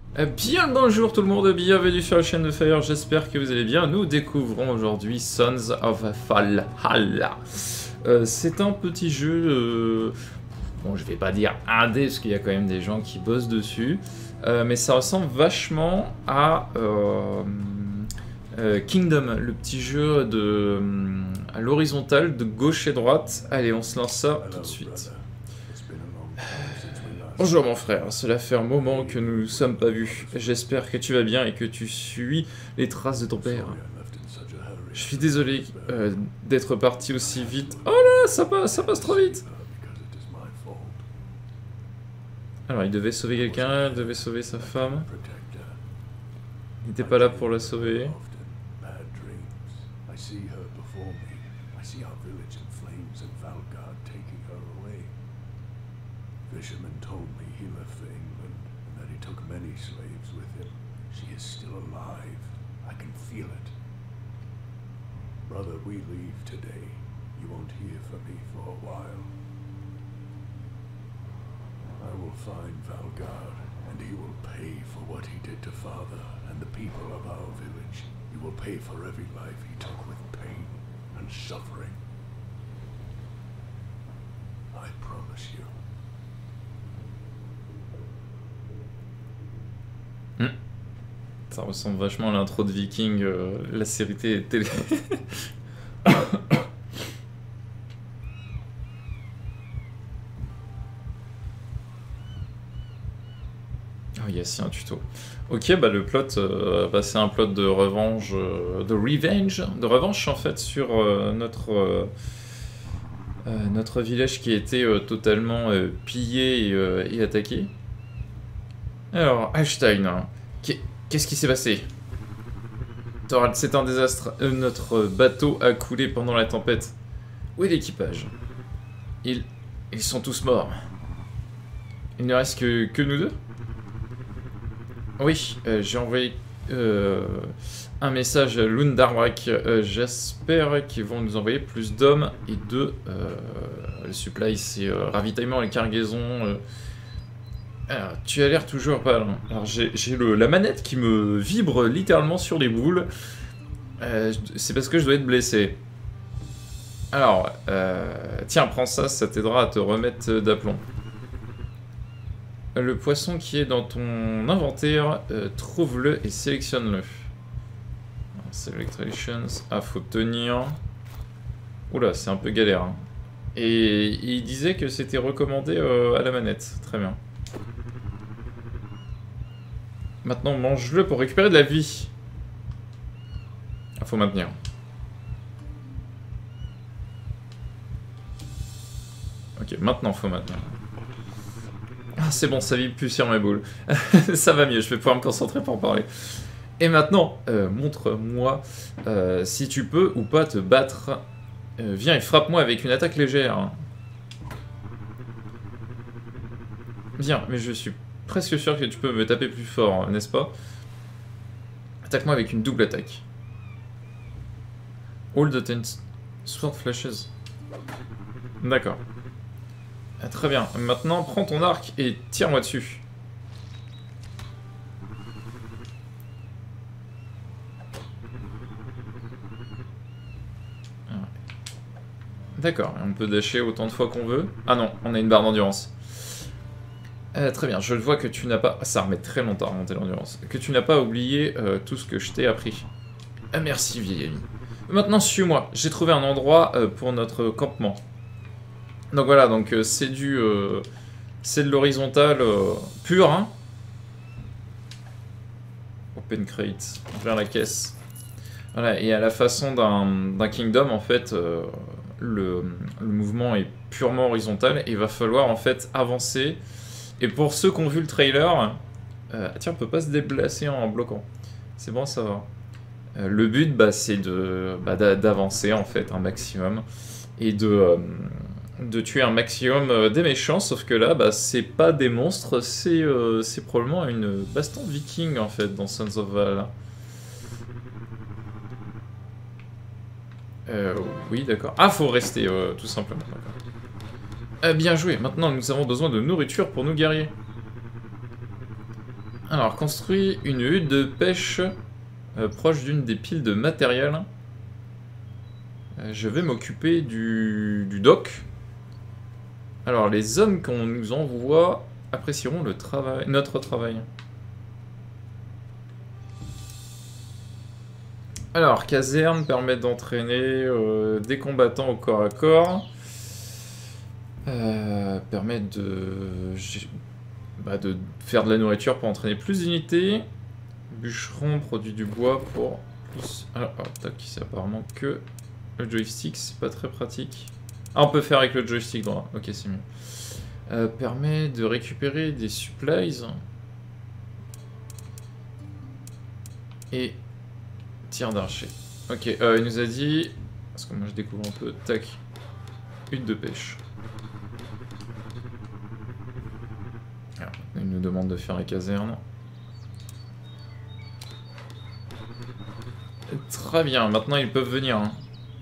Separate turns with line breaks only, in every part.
Bien le bonjour tout le monde, bienvenue sur la chaîne de Fire, j'espère que vous allez bien. Nous découvrons aujourd'hui Sons of Valhalla. C'est un petit jeu, bon je vais pas dire indé parce qu'il y a quand même des gens qui bossent dessus, mais ça ressemble vachement à Kingdom, le petit jeu à l'horizontale de gauche et droite. Allez, on se lance ça tout de suite. Bonjour mon frère, cela fait un moment que nous ne nous sommes pas vus. J'espère que tu vas bien et que tu suis les traces de ton père. Je suis désolé d'être parti aussi vite. Oh là, ça passe trop vite. Alors il devait sauver quelqu'un, il devait sauver sa femme. Il n'était pas là pour la sauver.
Fisherman told me he left for England and that he took many slaves with him. She is still alive. I can feel it. Brother, we leave today. You won't hear from me for a while. I will find Valgard, and he will pay for what he did to Father and the people of our village. He will pay for every life he took with pain and suffering. I promise you.
Ça ressemble vachement à l'intro de Viking, la série télé. Oh yes, il y a un tuto. Ok, bah le plot, c'est un plot de revanche, de revanche en fait sur notre village qui a été totalement pillé et attaqué. Alors, Einstein, hein. Qu'est-ce qui s'est passé? Thorald, c'est un désastre. Notre bateau a coulé pendant la tempête. Où est l'équipage? Ils sont tous morts. Il ne reste que nous deux? Oui, j'ai envoyé un message à Lundarwak. J'espère qu'ils vont nous envoyer plus d'hommes et de supplies, c'est ravitaillement, les cargaisons. Alors, tu as l'air toujours pas loin. Alors j'ai la manette qui me vibre littéralement sur les boules. C'est parce que je dois être blessé. Alors, tiens, prends ça, ça t'aidera à te remettre d'aplomb. Le poisson qui est dans ton inventaire, trouve-le et sélectionne-le. Selections. Ah, faut tenir. Oula, c'est un peu galère. Hein. Et il disait que c'était recommandé à la manette. Très bien. Maintenant, mange-le pour récupérer de la vie. Ah, faut maintenir. Ok, maintenant, faut maintenir. Ah, c'est bon, ça vibre plus sur mes boules. Ça va mieux, je vais pouvoir me concentrer pour parler. Et maintenant, montre-moi si tu peux ou pas te battre. Viens et frappe-moi avec une attaque légère. Viens, mais je suis presque sûr que tu peux me taper plus fort, n'est-ce pas? Attaque-moi avec une double attaque. All the 10 sword flashes. D'accord. Très bien. Maintenant, prends ton arc et tire-moi dessus. D'accord. On peut dasher autant de fois qu'on veut. Ah non, on a une barre d'endurance. Très bien, je vois que tu n'as pas... Ça remet très longtemps à remonter l'endurance. Que tu n'as pas oublié tout ce que je t'ai appris. Merci, vieil ami. Maintenant, suis-moi. J'ai trouvé un endroit pour notre campement. Donc voilà, donc c'est c'est de l'horizontal pur, hein. Open crate, vers la caisse. Voilà, et à la façon d'un Kingdom, en fait, le mouvement est purement horizontal. Et il va falloir, en fait, avancer... Et pour ceux qui ont vu le trailer, tiens, on peut pas se déplacer en bloquant. C'est bon, ça va. Le but, c'est d'avancer en fait un maximum et de tuer un maximum des méchants. Sauf que là, c'est pas des monstres, c'est probablement une baston viking en fait dans Sons of Valhalla. Oui, d'accord. Ah, faut rester tout simplement. Bien joué, maintenant nous avons besoin de nourriture pour nos guerriers. Alors, construis une hutte de pêche proche d'une des piles de matériel. Je vais m'occuper du dock. Alors, les hommes qu'on nous envoie apprécieront le travail, notre travail. Alors, caserne permet d'entraîner des combattants au corps à corps. Permet de faire de la nourriture pour entraîner plus d'unités. Bûcheron produit du bois pour plus... Alors, tac, c'est apparemment que le joystick, c'est pas très pratique. Ah, on peut faire avec le joystick droit. Ok, c'est mieux. Permet de récupérer des supplies. Et tir d'archer. Ok, il nous a dit... Parce que moi je découvre un peu. Tac. Hutte de pêche. Alors, il nous demande de faire la caserne. Très bien, maintenant ils peuvent venir. Hein.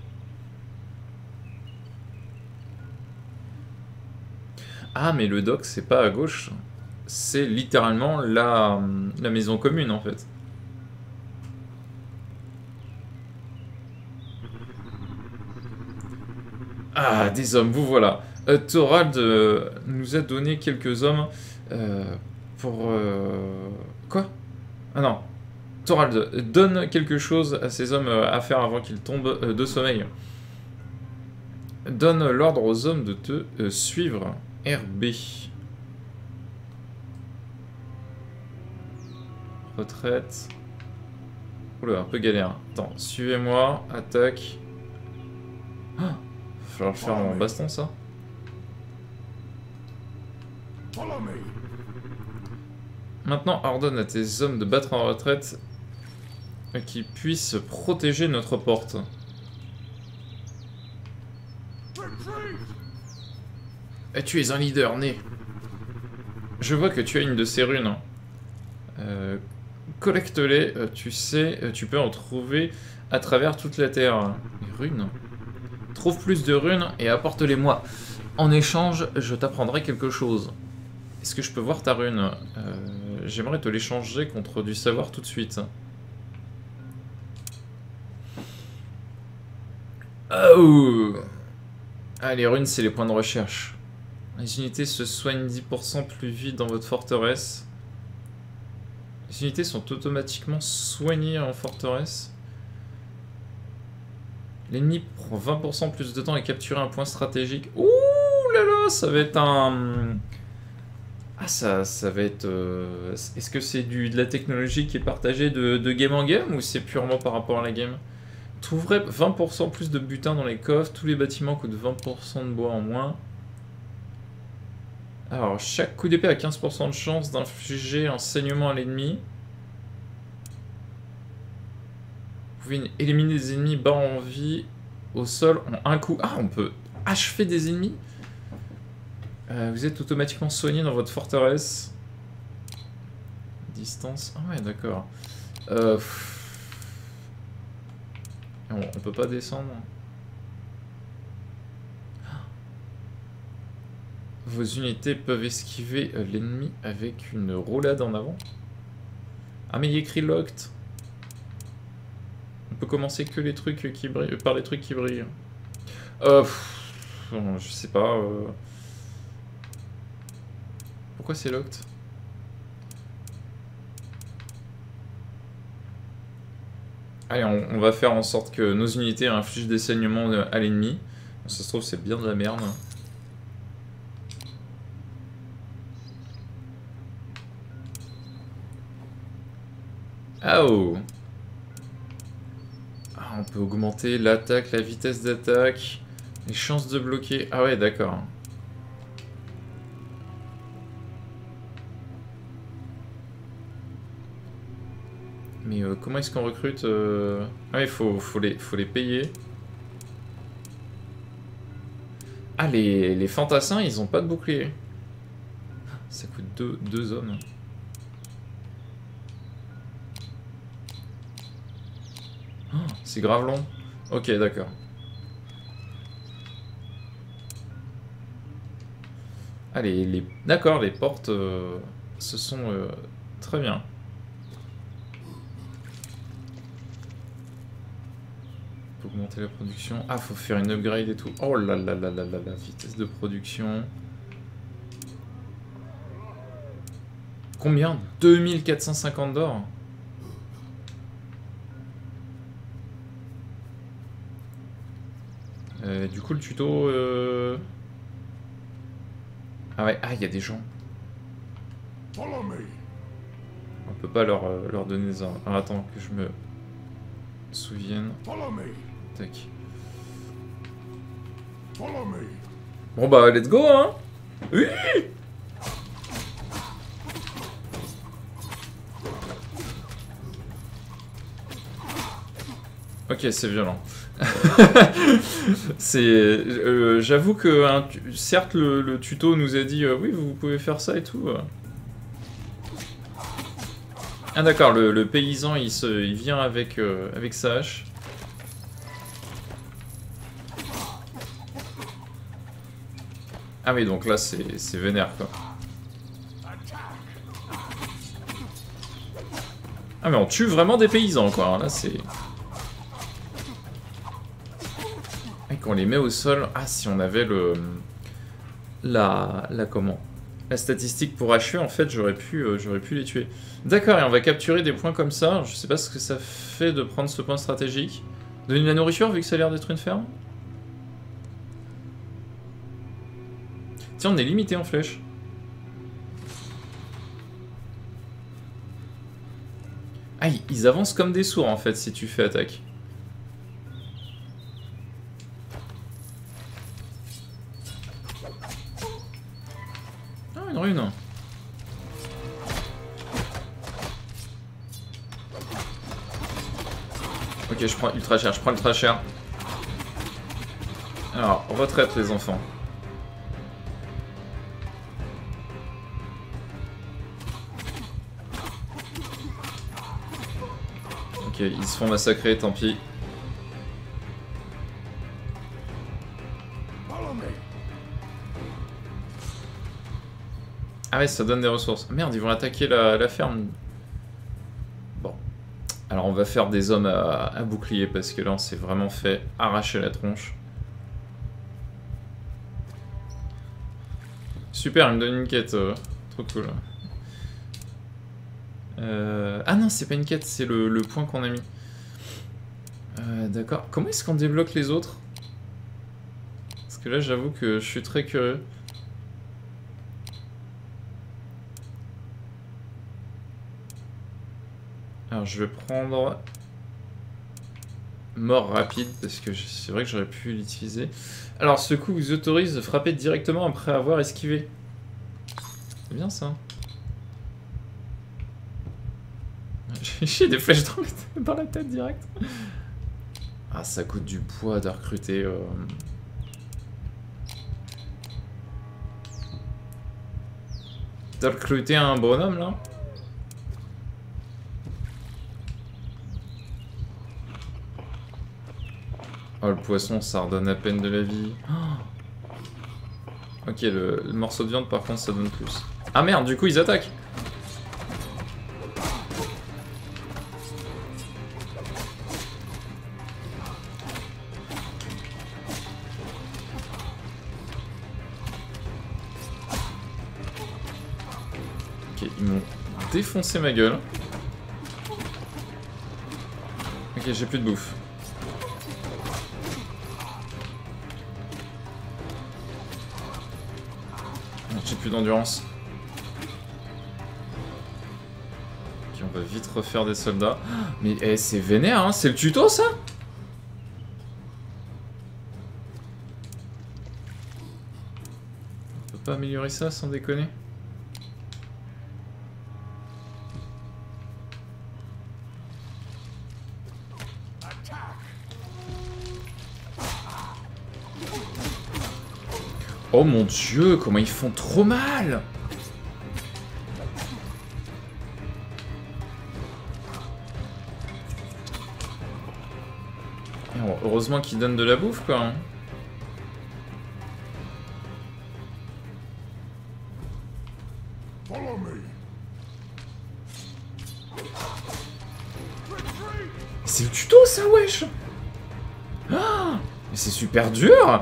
Ah, mais le dock, c'est pas à gauche. C'est littéralement la maison commune, en fait. Ah, des hommes, vous voilà. Thorald nous a donné quelques hommes pour... Quoi? Ah non. Thorald donne quelque chose à ces hommes à faire avant qu'ils tombent de sommeil. Donne l'ordre aux hommes de te suivre. RB. Retraite. Oula, un peu galère. Attends, suivez-moi. Attaque. Ah, va falloir le faire en baston, ça. Maintenant, ordonne à tes hommes de battre en retraite qui puissent protéger notre porte. Et tu es un leader né. Je vois que tu as une de ces runes. Collecte-les, tu sais, tu peux en trouver à travers toute la terre. Les runes. Trouve plus de runes et apporte-les-moi. En échange, je t'apprendrai quelque chose. Est-ce que je peux voir ta rune? J'aimerais te l'échanger contre du savoir tout de suite. Oh! Ah, les runes, c'est les points de recherche. Les unités se soignent 10% plus vite dans votre forteresse. Les unités sont automatiquement soignées en forteresse. L'ennemi prend 20% plus de temps à capturer un point stratégique. Ouh là là, ça va être un... Ah, ça va être... Est-ce que c'est de la technologie qui est partagée de game en game ou c'est purement par rapport à la game? Trouverait 20% plus de butin dans les coffres. Tous les bâtiments coûtent 20% de bois en moins. Alors, chaque coup d'épée a 15% de chance d'infliger un saignement à l'ennemi. Vous pouvez éliminer des ennemis bas en vie au sol en un coup. Ah, on peut achever des ennemis. Vous êtes automatiquement soigné dans votre forteresse. Distance. Ah ouais, d'accord. On peut pas descendre. Vos unités peuvent esquiver l'ennemi avec une roulade en avant. Ah mais il y a écrit locked. On peut commencer que les trucs qui brillent, par les trucs qui brillent. Je sais pas. Pourquoi c'est locked? Allez, on va faire en sorte que nos unités infligent des saignements à l'ennemi. Ça se trouve, c'est bien de la merde. Ah oh! Ah, on peut augmenter l'attaque, la vitesse d'attaque, les chances de bloquer. Ah ouais, d'accord. Mais comment est-ce qu'on recrute Ah, il faut les payer. Ah, les fantassins, ils ont pas de bouclier. Ça coûte deux hommes. Oh, c'est grave long. Ok, d'accord. Ah, d'accord, les portes, ce sont Très bien. Faut augmenter la production. Ah, faut faire une upgrade et tout. Oh là là là là là, la vitesse de production. Combien? 2450 d'or. Du coup, le tuto... Ah ouais, ah, il y a des gens. On peut pas leur donner des ordres. Alors attends, que je me souvienne. Tac. Bon bah, let's go, hein. Oui. Ok, c'est violent. C'est, j'avoue que certes le tuto nous a dit oui vous pouvez faire ça et tout. Ah d'accord, le paysan il vient avec sa hache. Ah oui donc là c'est vénère quoi. Ah mais on tue vraiment des paysans quoi, là c'est... Quand on les met au sol, ah si on avait la statistique pour achever, en fait j'aurais pu les tuer. D'accord, et on va capturer des points comme ça. Je sais pas ce que ça fait de prendre ce point stratégique. Donner de la nourriture vu que ça a l'air d'être une ferme. Tiens, on est limité en flèches. Ah, ils avancent comme des sourds en fait si tu fais attaque. Une. Ok, je prends ultra cher, Alors, retraite les enfants. Ok, ils se font massacrer, tant pis. Ah ouais, ça donne des ressources. Merde, ils vont attaquer la ferme. Bon. Alors on va faire des hommes à bouclier parce que là on s'est vraiment fait arracher la tronche. Super, il me donne une quête. Trop cool. Ah non, c'est pas une quête, c'est le point qu'on a mis. D'accord. Comment est-ce qu'on débloque les autres? Parce que là j'avoue que je suis très curieux. Alors je vais prendre mort rapide parce que c'est vrai que j'aurais pu l'utiliser. Alors ce coup vous autorise de frapper directement après avoir esquivé. C'est bien ça. J'ai des flèches dans la tête direct. Ah ça coûte du poids de recruter. De recruter un bonhomme là. Oh, le poisson, ça redonne à peine de la vie. Oh. Ok, le morceau de viande, par contre, ça donne plus. Ah merde, du coup, ils attaquent. Ok, ils m'ont défoncé ma gueule. Ok, j'ai plus de bouffe. J'ai plus d'endurance. Ok, on va vite refaire des soldats. Mais c'est vénère, hein. C'est le tuto, ça? On peut pas améliorer ça sans déconner? Oh mon dieu, comment ils font trop mal! Heureusement qu'ils donnent de la bouffe, quoi. Hein. C'est le tuto ça, wesh. Ah, mais c'est super dur.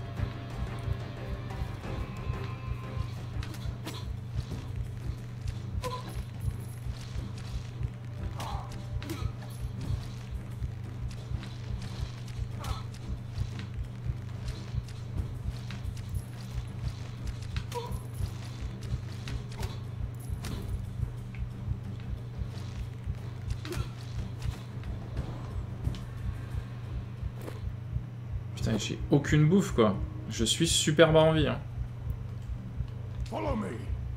Putain, j'ai aucune bouffe, quoi. Je suis super bas en vie. Hein.
Follow me.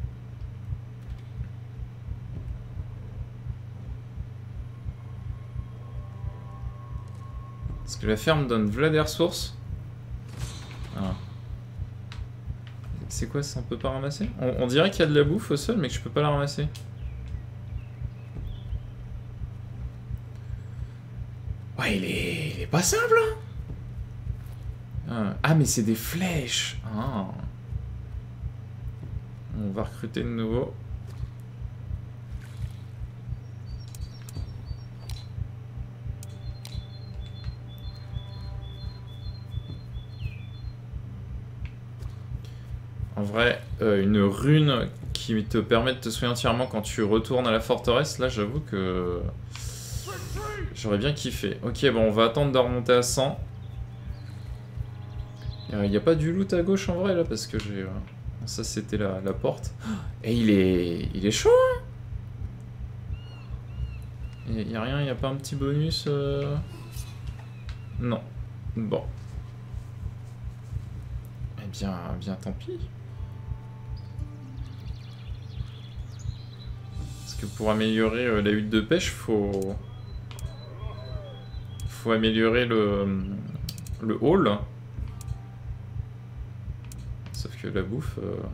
Est-ce que la ferme donne v'là des ressources? Ah. C'est quoi ça, on peut pas ramasser? On dirait qu'il y a de la bouffe au sol, mais que je peux pas la ramasser. Ouais, il est pas simple, hein. Ah, mais c'est des flèches. Ah. On va recruter de nouveau. En vrai, une rune qui te permet de te soigner entièrement quand tu retournes à la forteresse, là j'avoue que j'aurais bien kiffé. Ok, bon, on va attendre de remonter à 100. Il n'y a pas du loot à gauche en vrai là parce que j'ai... Ça c'était la porte. Et il est chaud, hein. Il n'y a rien, il n'y a pas un petit bonus Non. Bon. Eh bien tant pis. Parce que pour améliorer la hutte de pêche, faut améliorer le haul. Sauf que la bouffe...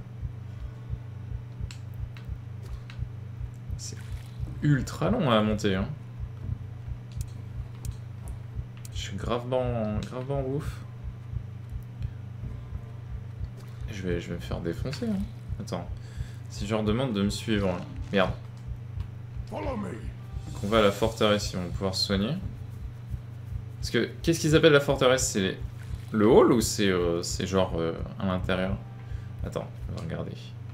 c'est ultra long à monter. Hein. Je suis grave bas en bouffe. Je vais me faire défoncer. Hein. Attends. Si je leur demande de me suivre... Là. Merde. Qu'on va à la forteresse, ils vont pouvoir se soigner. Parce que, qu'est-ce qu'ils appellent la forteresse? C'est le hall ou c'est genre à l'intérieur? Attends, on va regarder.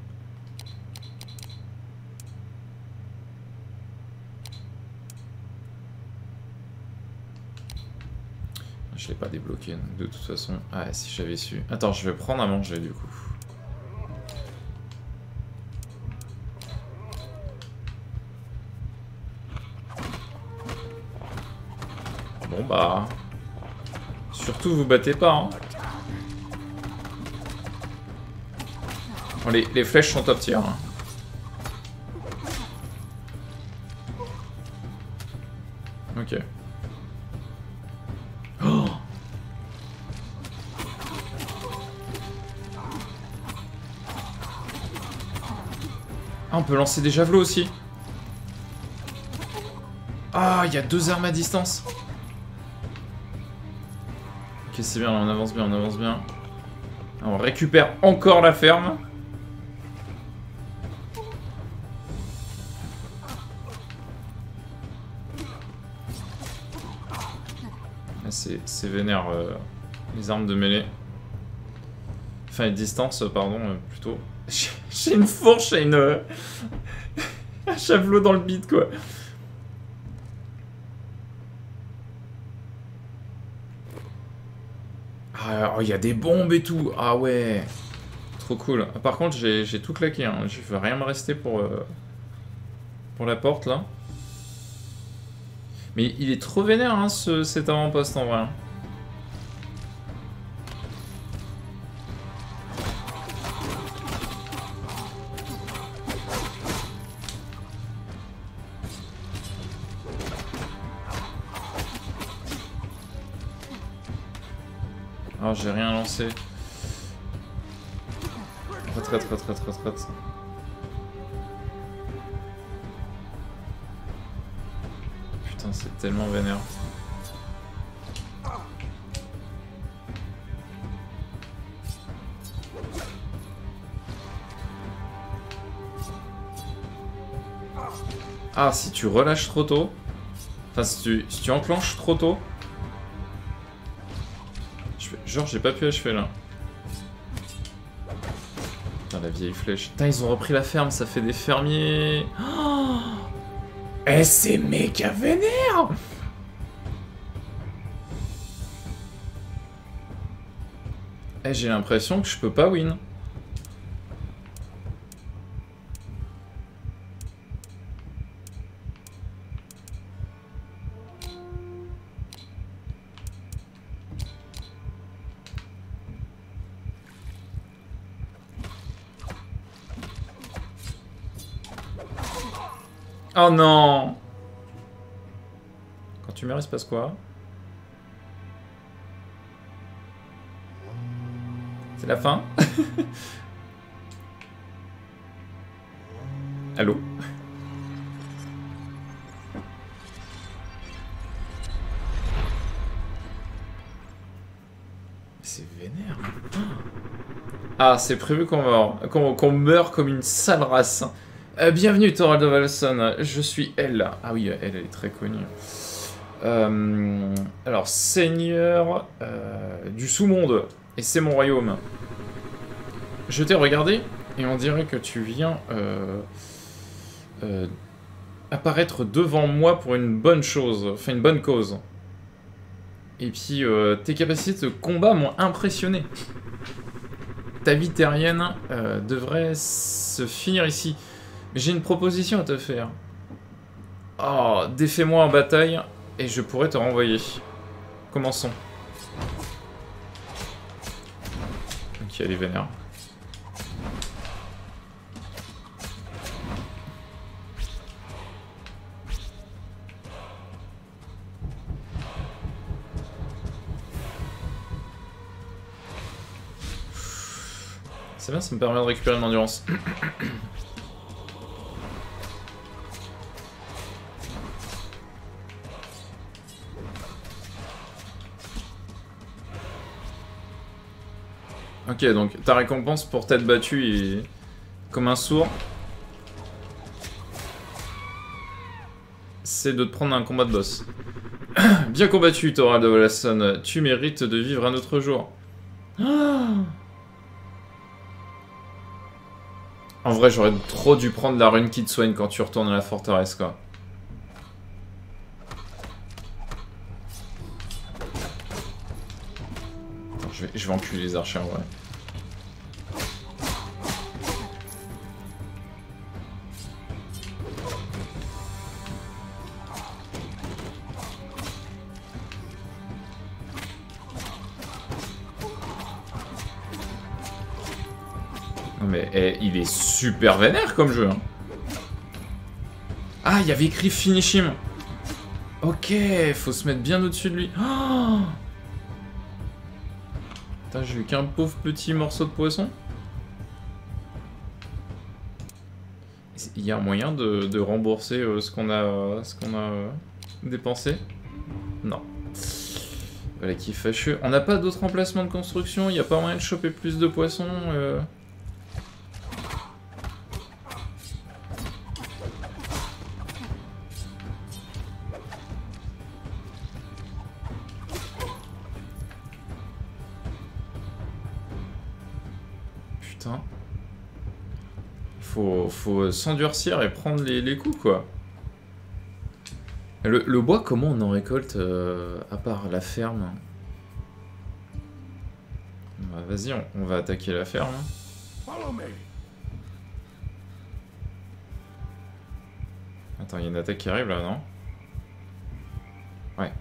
Je l'ai pas débloqué, donc de toute façon... Ah, si j'avais su... Attends, je vais prendre à manger, du coup. Bon, bah... Surtout, vous battez pas, hein. Bon, les flèches sont top tier, hein. Ok. Oh, ah, on peut lancer des javelots aussi. Ah, il y a 2 armes à distance. Ok, c'est bien, là, on avance bien, on avance bien. On récupère encore la ferme. C'est vénère, les armes de mêlée. Enfin, les distances, pardon, plutôt. J'ai une fourche et une... un javelot dans le bide, quoi. Ah, oh, il y a des bombes et tout. Ah ouais. Trop cool. Par contre, j'ai tout claqué. Hein. Je veux rien me rester pour la porte, là. Mais il est trop vénère, hein, cet avant-poste, en vrai. Alors, j'ai rien lancé. Retraite. Putain, c'est tellement vénère. Ah, si tu relâches trop tôt. Enfin, si tu enclenches trop tôt. Genre, j'ai pas pu achever là. Putain, la vieille flèche. Putain, ils ont repris la ferme, ça fait des fermiers. Oh, eh, c'est méga vénère! Eh, j'ai l'impression que je peux pas win. Oh non! Quand tu meurs, il se passe quoi? C'est la fin? Allô? C'est vénère. Ah, c'est prévu qu'on meurt comme une sale race. Bienvenue, Thorald of Alson. Je suis elle. Ah oui, elle est très connue. Alors, seigneur du sous-monde. Et c'est mon royaume. Je t'ai regardé et on dirait que tu viens apparaître devant moi pour une bonne chose, enfin une bonne cause. Et puis tes capacités de combat m'ont impressionné. Ta vie terrienne devrait se finir ici. J'ai une proposition à te faire. Oh, défais-moi en bataille et je pourrais te renvoyer. Commençons. Ok, elle est vénère. C'est bien, ça me permet de récupérer de l'endurance. Ok, donc ta récompense pour t'être battu est comme un sourd. C'est de te prendre un combat de boss. Bien combattu, Thorald of Alson. Tu mérites de vivre un autre jour. En vrai, j'aurais trop dû prendre la rune qui te soigne quand tu retournes à la forteresse, quoi. Attends, je vais enculer les archers, en vrai. Mais il est super vénère comme jeu. Hein. Ah, il y avait écrit Finish him. Ok, faut se mettre bien au-dessus de lui. Oh, putain, j'ai eu qu'un pauvre petit morceau de poisson. Il y a un moyen de rembourser ce qu'on a dépensé? Non. Voilà qui est fâcheux. On n'a pas d'autres emplacements de construction. Il n'y a pas moyen de choper plus de poissons. Faut s'endurcir et prendre les coups, quoi. Le bois, comment on en récolte à part la ferme? Bah, vas-y, on va attaquer la ferme. Attends, il y a une attaque qui arrive là, non? Ouais.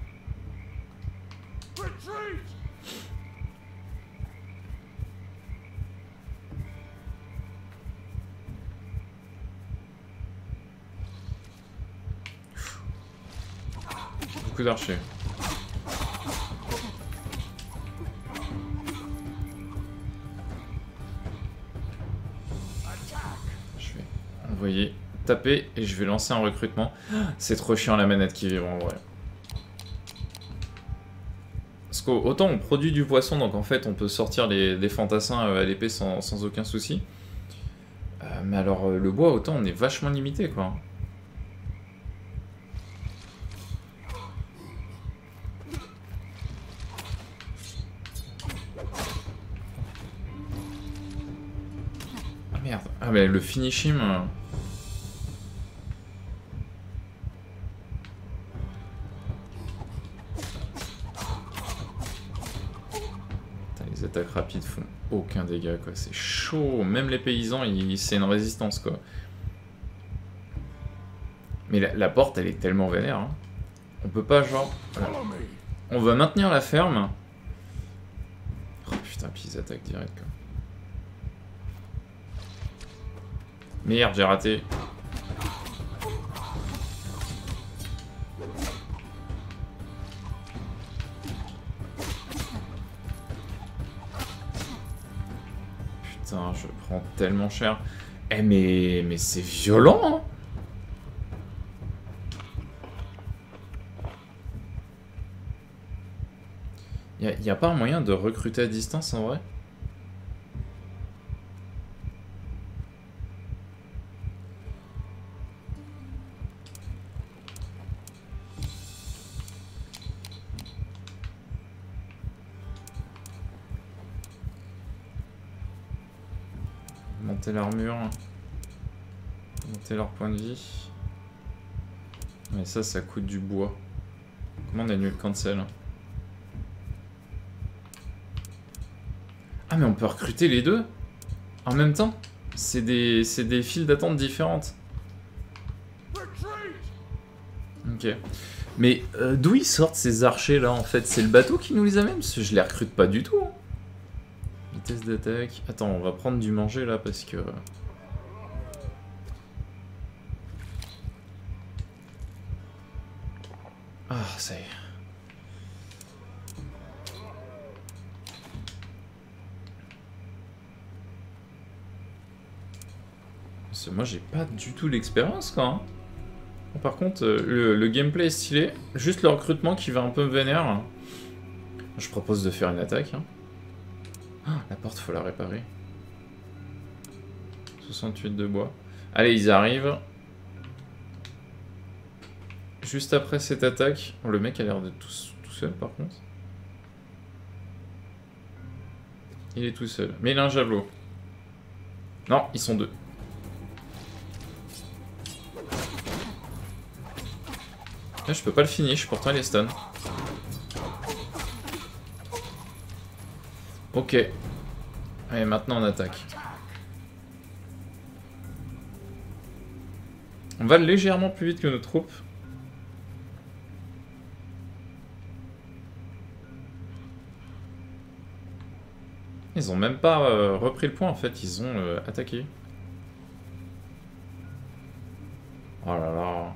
Beaucoup d'archers. Je vais envoyer taper et je vais lancer un recrutement. C'est trop chiant la manette qui vibre en vrai. Parce qu'autant on produit du poisson, donc en fait on peut sortir les fantassins à l'épée sans aucun souci. Mais alors le bois, autant on est vachement limité, quoi. merde. Ah mais le finish him... Les attaques rapides font aucun dégât quoi, c'est chaud, même les paysans c'est une résistance quoi. Mais la porte elle est tellement vénère, hein. On peut pas genre... Voilà. On va maintenir la ferme. Oh putain, puis ils attaquent direct quoi. Merde, j'ai raté. Putain, je prends tellement cher. Eh mais c'est violent hein. Y a pas un moyen de recruter à distance en vrai? Monter l'armure. Monter leur point de vie. Mais ça coûte du bois. Comment on annule cancel? Ah mais on peut recruter les deux en même temps? C'est des files d'attente différentes. Ok. Mais d'où ils sortent ces archers là en fait? C'est le bateau qui nous les amène? Parce que je les recrute pas du tout. Hein. Vitesse d'attaque. Attends, on va prendre du manger là parce que... Ah, ça y est. Parce que moi j'ai pas du tout l'expérience quoi. Hein. Par contre, le gameplay est stylé. Juste le recrutement qui va un peu me vénère. Je propose de faire une attaque. Hein. Ah, la porte, faut la réparer. 68 de bois. Allez, ils arrivent. Juste après cette attaque... Oh, le mec a l'air d'être tout seul, par contre. Il est tout seul. Mais il a un javelot. Non, ils sont deux. Là, je peux pas le finish, pourtant il est stun. Ok. Allez, maintenant on attaque. On va légèrement plus vite que nos troupes. Ils ont même pas repris le point en fait, ils ont attaqué. Oh là là.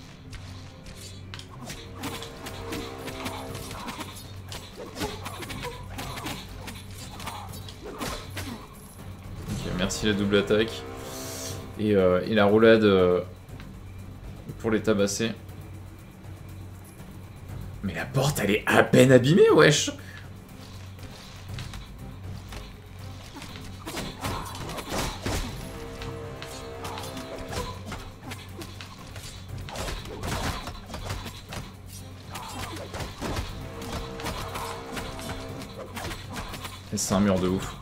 Ok, merci la double attaque. Et la roulade pour les tabasser. Mais la porte elle est à peine abîmée, wesh. Et c'est un mur de ouf.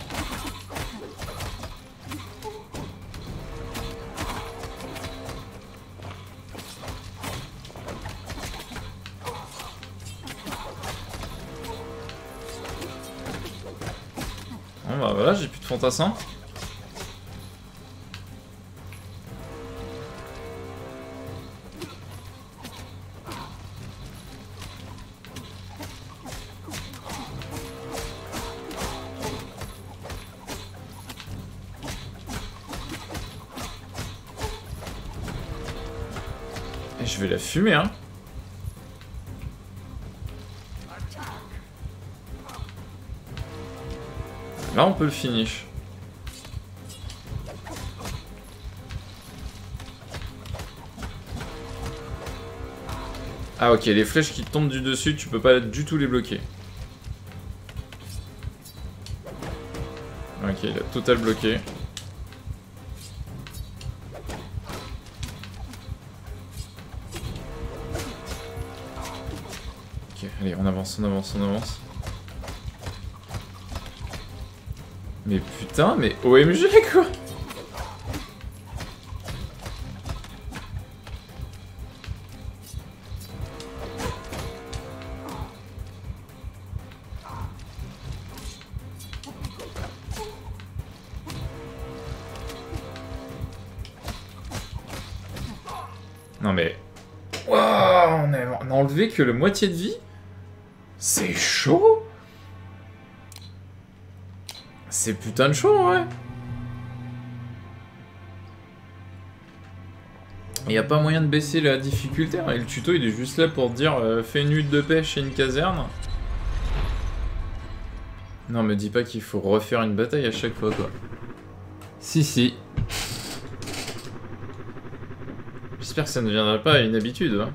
Bon bah voilà, j'ai plus de fantassins. Et je vais la fumer, hein. Là, on peut le finish. Ah ok, les flèches qui tombent du dessus, tu peux pas du tout les bloquer. Ok, il a total bloqué. Ok, allez, on avance, on avance, on avance. Mais putain, mais OMG quoi. Non mais... Wouah, on a enlevé que le moitié de vie. C'est chaud. C'est putain de chaud, ouais. Il n'y a pas moyen de baisser la difficulté, hein. Et le tuto il est juste là pour te dire fais une hutte de pêche et une caserne. Non, me dis pas qu'il faut refaire une bataille à chaque fois, quoi. Si, si. J'espère que ça ne deviendra pas une habitude, hein.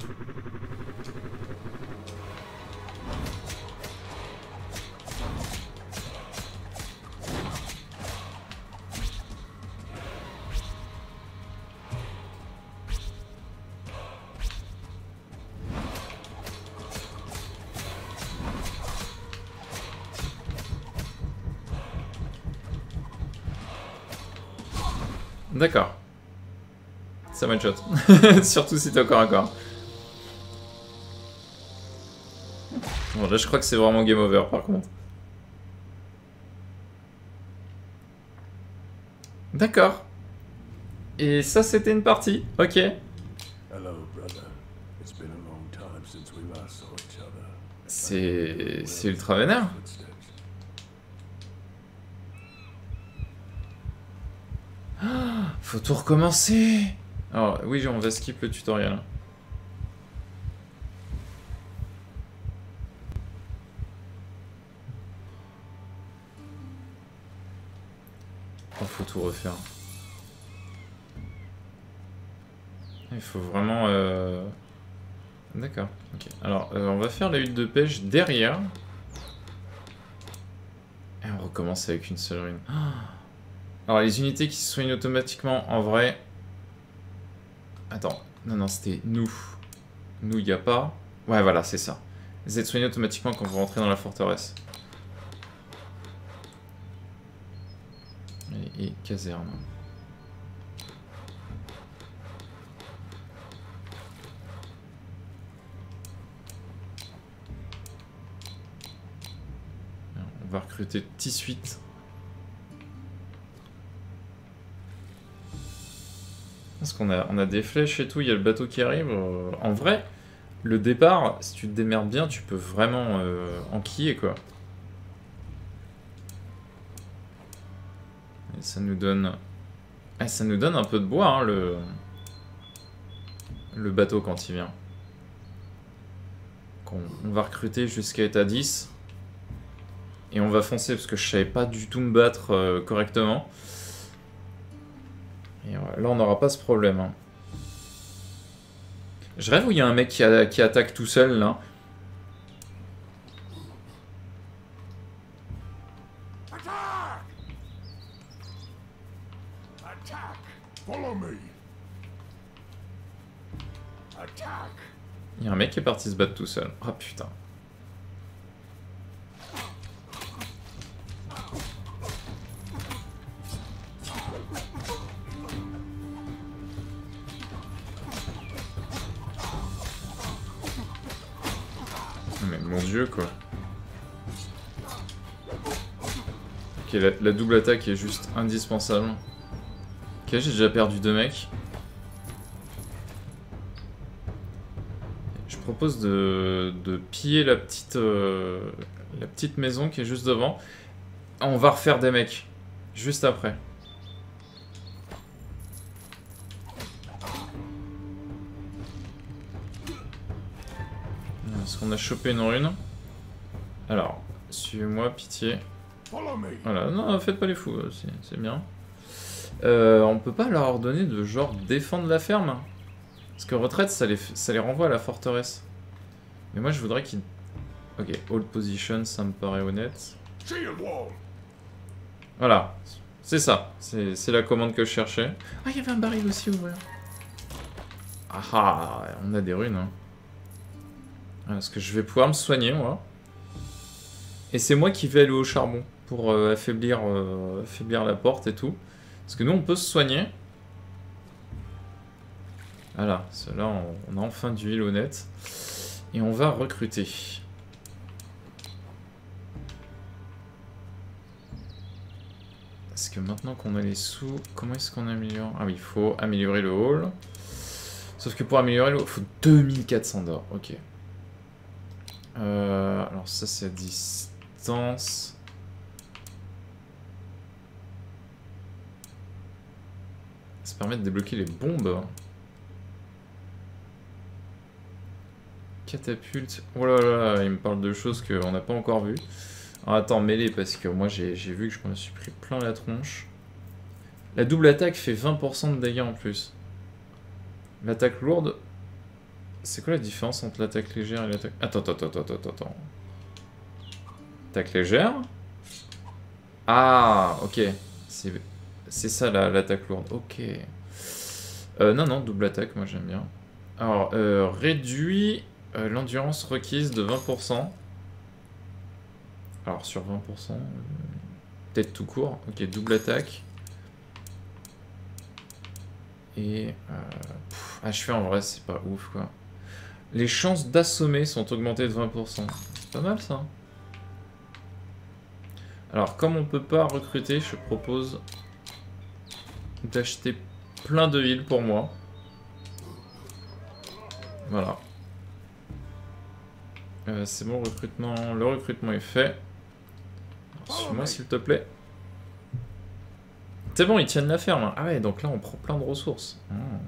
D'accord. Ça one shot. Surtout si t'es encore à corps. Bon, là je crois que c'est vraiment game over par contre. D'accord. Et ça c'était une partie. Ok. C'est ultra vénère. Faut tout recommencer. Alors oui, on va skip le tutoriel. Oh, faut tout refaire. Il faut vraiment... D'accord, ok. Alors, on va faire la hutte de pêche derrière. Et on recommence avec une seule rune. Alors, les unités qui se soignent automatiquement, en vrai... Attends, non, c'était nous. Nous, il n'y a pas... Ouais, voilà, c'est ça. Vous êtes soignés automatiquement quand vous rentrez dans la forteresse. Et caserne. On va recruter petit suite. Parce qu'on a des flèches et tout, il y a le bateau qui arrive. En vrai, le départ, si tu te démerdes bien, tu peux vraiment enquiller, quoi. Et ça nous donne... Ah, ça nous donne un peu de bois, hein, le bateau quand il vient. On va recruter jusqu'à état 10. Et on va foncer, parce que je savais pas du tout me battre correctement. Et là, on n'aura pas ce problème. Hein. Je rêve où il y a un mec qui attaque tout seul, là. Il y a un mec qui est parti se battre tout seul. Ah putain. Mais mon dieu, quoi. Ok, la double attaque est juste indispensable. Ok, j'ai déjà perdu 2 mecs. Je propose de piller la petite maison qui est juste devant. On va refaire des mecs. Juste après. Est-ce qu'on a chopé une rune? Alors, suivez-moi, pitié. Voilà, non, faites pas les fous, c'est bien. On peut pas leur ordonner de genre défendre la ferme? Parce que retraite, ça les renvoie à la forteresse. Mais moi, je voudrais qu'ils... Ok, hold position, ça me paraît honnête. Voilà, c'est ça. C'est la commande que je cherchais. Ah, il y avait un baril aussi, ouvert. Ah, on a des runes, hein. Est-ce que je vais pouvoir me soigner, moi? Et c'est moi qui vais aller au charbon pour affaiblir la porte et tout. Parce que nous, on peut se soigner. Voilà, là, on a enfin du heal honnête. Et on va recruter. Parce que maintenant qu'on a les sous, comment est-ce qu'on améliore? Ah oui, il faut améliorer le hall. Sauf que pour améliorer l'eau, il faut 2400 d'or. Ok. Alors ça c'est à distance. Ça permet de débloquer les bombes. Catapulte. Oh là là, il me parle de choses qu'on n'a pas encore vues. Alors attends, mêlée, parce que moi j'ai vu que je me suis pris plein la tronche. La double attaque fait 20% de dégâts en plus. L'attaque lourde... C'est quoi la différence entre l'attaque légère et l'attaque... Attends. Attaque légère? Ah, ok. C'est ça l'attaque lourde. Ok. Non, double attaque, moi j'aime bien. Alors, réduit l'endurance requise de 20%. Alors, sur 20%, peut-être tout court. Ok, double attaque. Et... achever en vrai, c'est pas ouf, quoi. Les chances d'assommer sont augmentées de 20%. C'est pas mal, ça. Alors, comme on peut pas recruter, je propose d'acheter plein de heals pour moi. Voilà. C'est bon, le recrutement est fait. Suis-moi, s'il te plaît. C'est bon, ils tiennent la ferme. Ah ouais, donc là, on prend plein de ressources.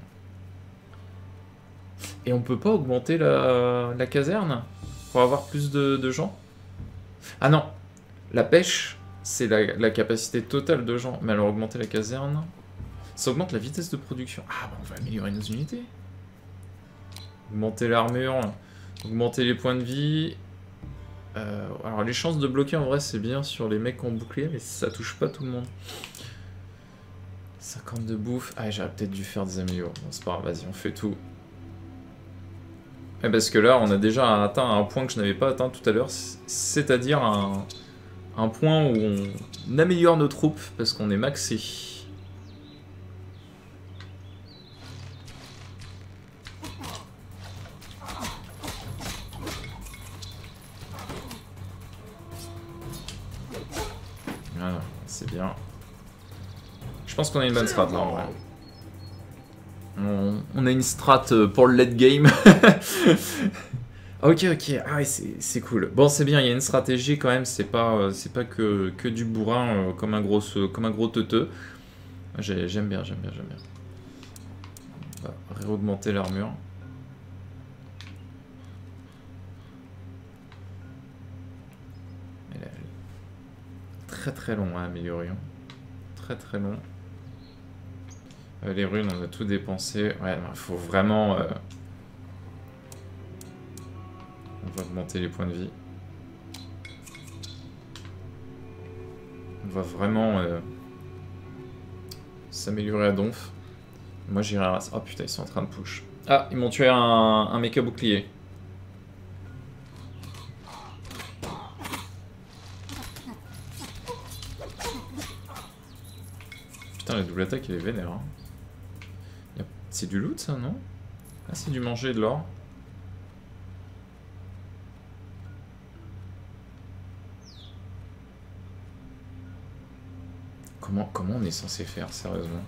Et on peut pas augmenter la caserne pour avoir plus de gens? Ah non, la pêche, c'est la capacité totale de gens. Mais alors augmenter la caserne, ça augmente la vitesse de production. Ah bah on va améliorer nos unités. Augmenter l'armure, augmenter les points de vie. Alors les chances de bloquer en vrai c'est bien sur les mecs qui ont bouclier, mais ça touche pas tout le monde. 50 de bouffe. Ah j'aurais peut-être dû faire des améliorations. Bon, c'est pas grave, vas-y on fait tout. Et parce que là on a déjà atteint un point que je n'avais pas atteint tout à l'heure, c'est-à-dire un point où on améliore nos troupes parce qu'on est maxé. Voilà, c'est bien. Je pense qu'on a une bonne strat là en vrai. On a une strat pour le late game. Ok, ah ouais, c'est cool. Bon, c'est bien, il y a une stratégie quand même, c'est pas que du bourrin comme un gros teuteux. J'aime bien. On va réaugmenter l'armure. Très long à améliorer. Très long. Les runes, on a tout dépensé. Ouais, il faut vraiment... On va augmenter les points de vie. On va vraiment s'améliorer à donf. Moi j'irai à... Oh putain, ils sont en train de push. Ah, ils m'ont tué un méca bouclier. Putain, la double attaque, elle est vénère. Hein. C'est du loot, ça, non? Ah, c'est du manger et de l'or. Comment on est censé faire, sérieusement?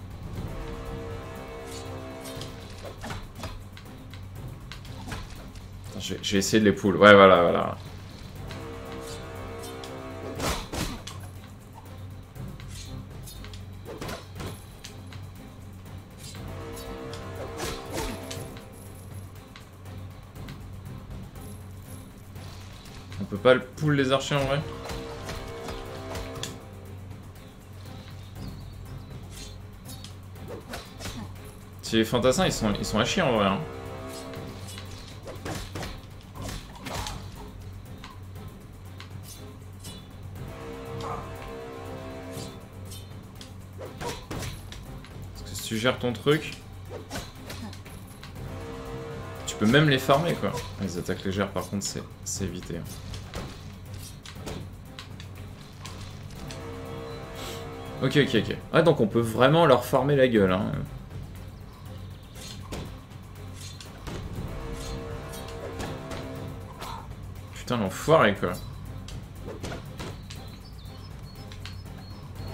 Attends, je vais essayer de les pull. Ouais, voilà. On peut pas le pull les archers en vrai? Si les fantassins ils sont à chier en vrai. Hein. Parce que si tu gères ton truc, tu peux même les farmer quoi. Les attaques légères par contre c'est évité. Hein. Ok. Ouais donc on peut vraiment leur farmer la gueule. Hein. Putain l'enfoiré quoi.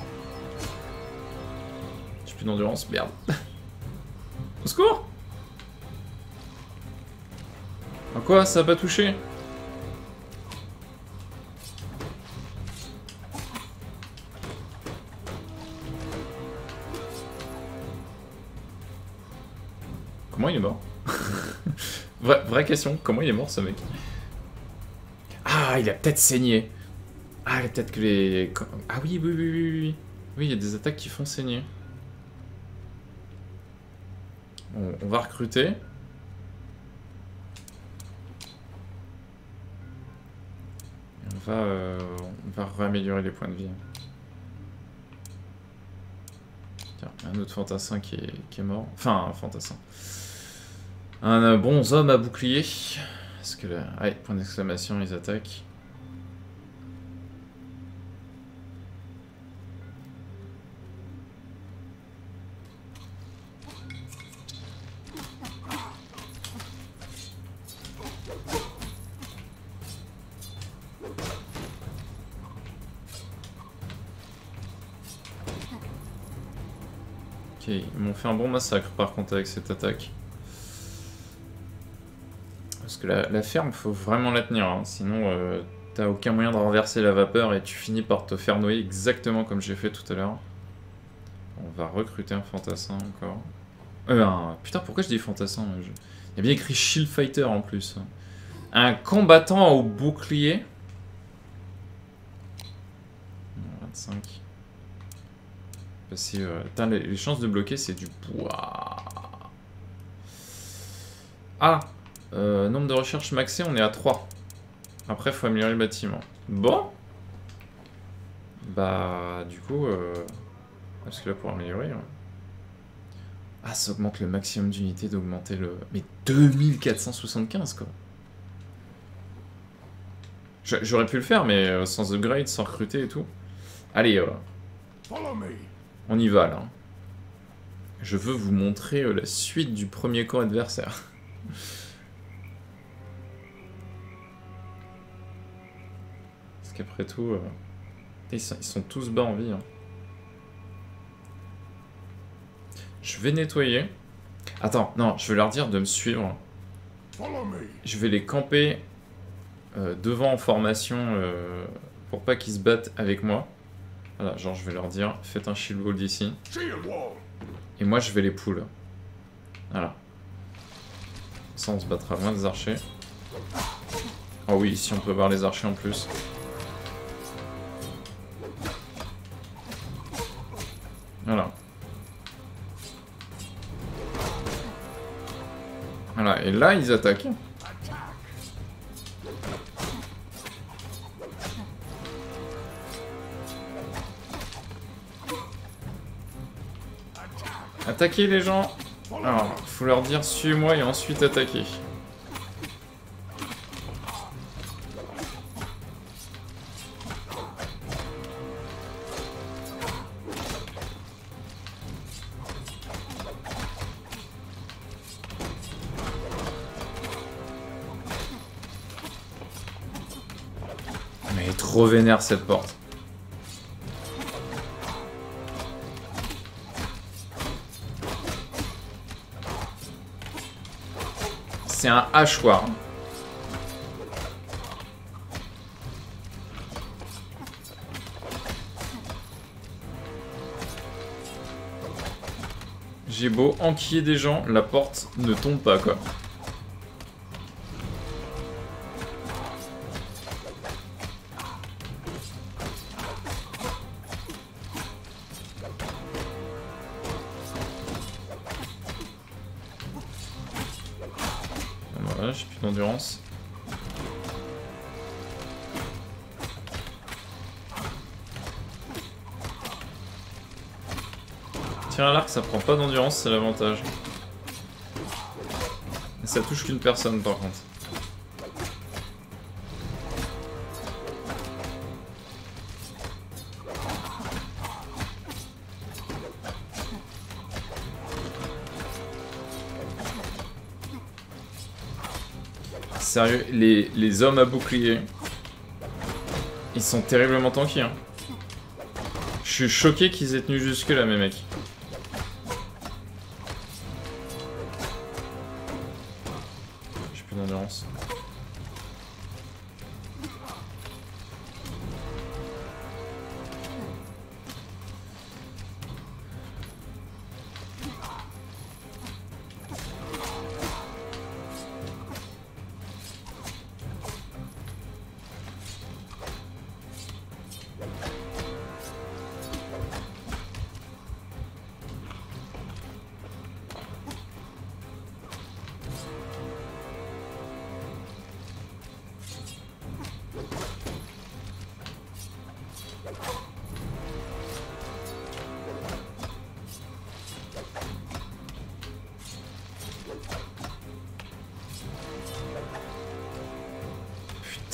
J'ai plus d'endurance, merde. Au secours! Ah quoi, ça a pas touché? Comment il est mort? Vraie question, comment il est mort ce mec? Ah, il a peut-être saigné. Ah, peut-être que les... Ah oui, oui, oui, oui, oui. Oui, il y a des attaques qui font saigner. On va recruter. On va réaméliorer les points de vie. Tiens, un autre fantassin qui est mort. Enfin, un fantassin. Un bon homme à bouclier. Parce que là... Ouais, point d'exclamation, ils attaquent. Ok, ils m'ont fait un bon massacre par contre avec cette attaque. Parce que la ferme, faut vraiment la tenir, hein. Sinon t'as aucun moyen de renverser la vapeur et tu finis par te faire noyer exactement comme j'ai fait tout à l'heure. On va recruter un fantassin encore. Putain, pourquoi je dis fantassin? Il y a bien écrit Shield Fighter en plus. Un combattant au bouclier. 25. Putain, les chances de bloquer, c'est du poids. Ah, nombre de recherches maxé, on est à 3. Après, il faut améliorer le bâtiment. Bon. Bah, du coup... Parce que là, pour améliorer... Ah, ça augmente le maximum d'unités d'augmenter le... Mais 2475, quoi. J'aurais pu le faire, mais sans upgrade, sans recruter et tout. Allez, on y va, là. Je veux vous montrer la suite du premier camp adversaire. Parce qu'après tout... ils sont tous bas en vie. Hein. Je vais nettoyer. Attends, non, je vais leur dire de me suivre. Je vais les camper devant en formation pour pas qu'ils se battent avec moi. Voilà, genre je vais leur dire, faites un shield wall d'ici. Et moi je vais les pull. Voilà. Ça on se battra loin des archers. Oh oui, ici on peut voir les archers en plus. Voilà. Voilà, et là ils attaquent. Attaquez les gens. Alors, faut leur dire suivez-moi et ensuite attaquer. Mais elle est trop vénère cette porte. C'est un hachoir. J'ai beau enquiller des gens, la porte ne tombe pas quoi. Voilà, j'ai plus d'endurance. Tirer à l'arc, ça prend pas d'endurance, c'est l'avantage. Ça touche qu'une personne par contre. Sérieux, les hommes à bouclier, ils sont terriblement tankés. Hein. Je suis choqué qu'ils aient tenu jusque là, mes mecs. J'ai plus d'endurance.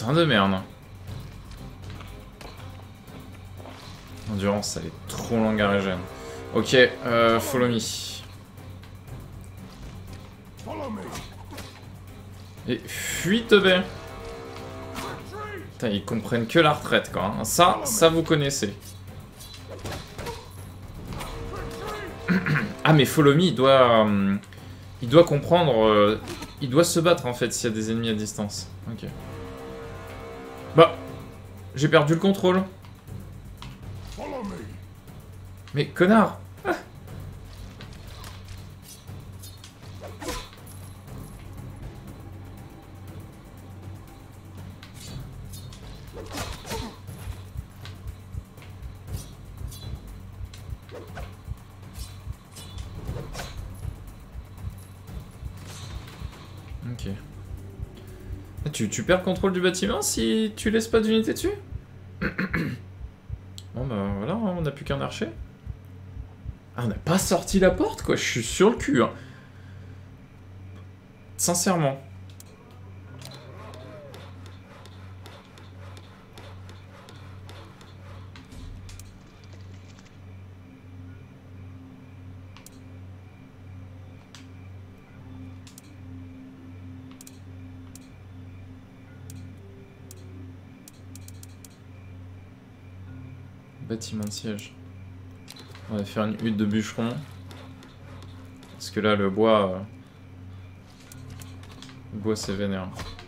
putain de merde. Endurance, elle est trop longue à régénérer. Ok, follow me. Et fuite B. Putain, ils comprennent que la retraite, quoi. Hein. Ça vous connaissez. Ah, mais follow me, il doit comprendre... il doit se battre, en fait, s'il y a des ennemis à distance. Ok. Bah, j'ai perdu le contrôle. Mais connard! Ah. Ok. Tu perds le contrôle du bâtiment si tu laisses pas d'unité dessus? Bon bah voilà, on n'a plus qu'un archer. Ah, on n'a pas sorti la porte, quoi. Je suis sur le cul, hein. Sincèrement. Bâtiment de siège. On va faire une hutte de bûcheron. Parce que là, le bois c'est vénère.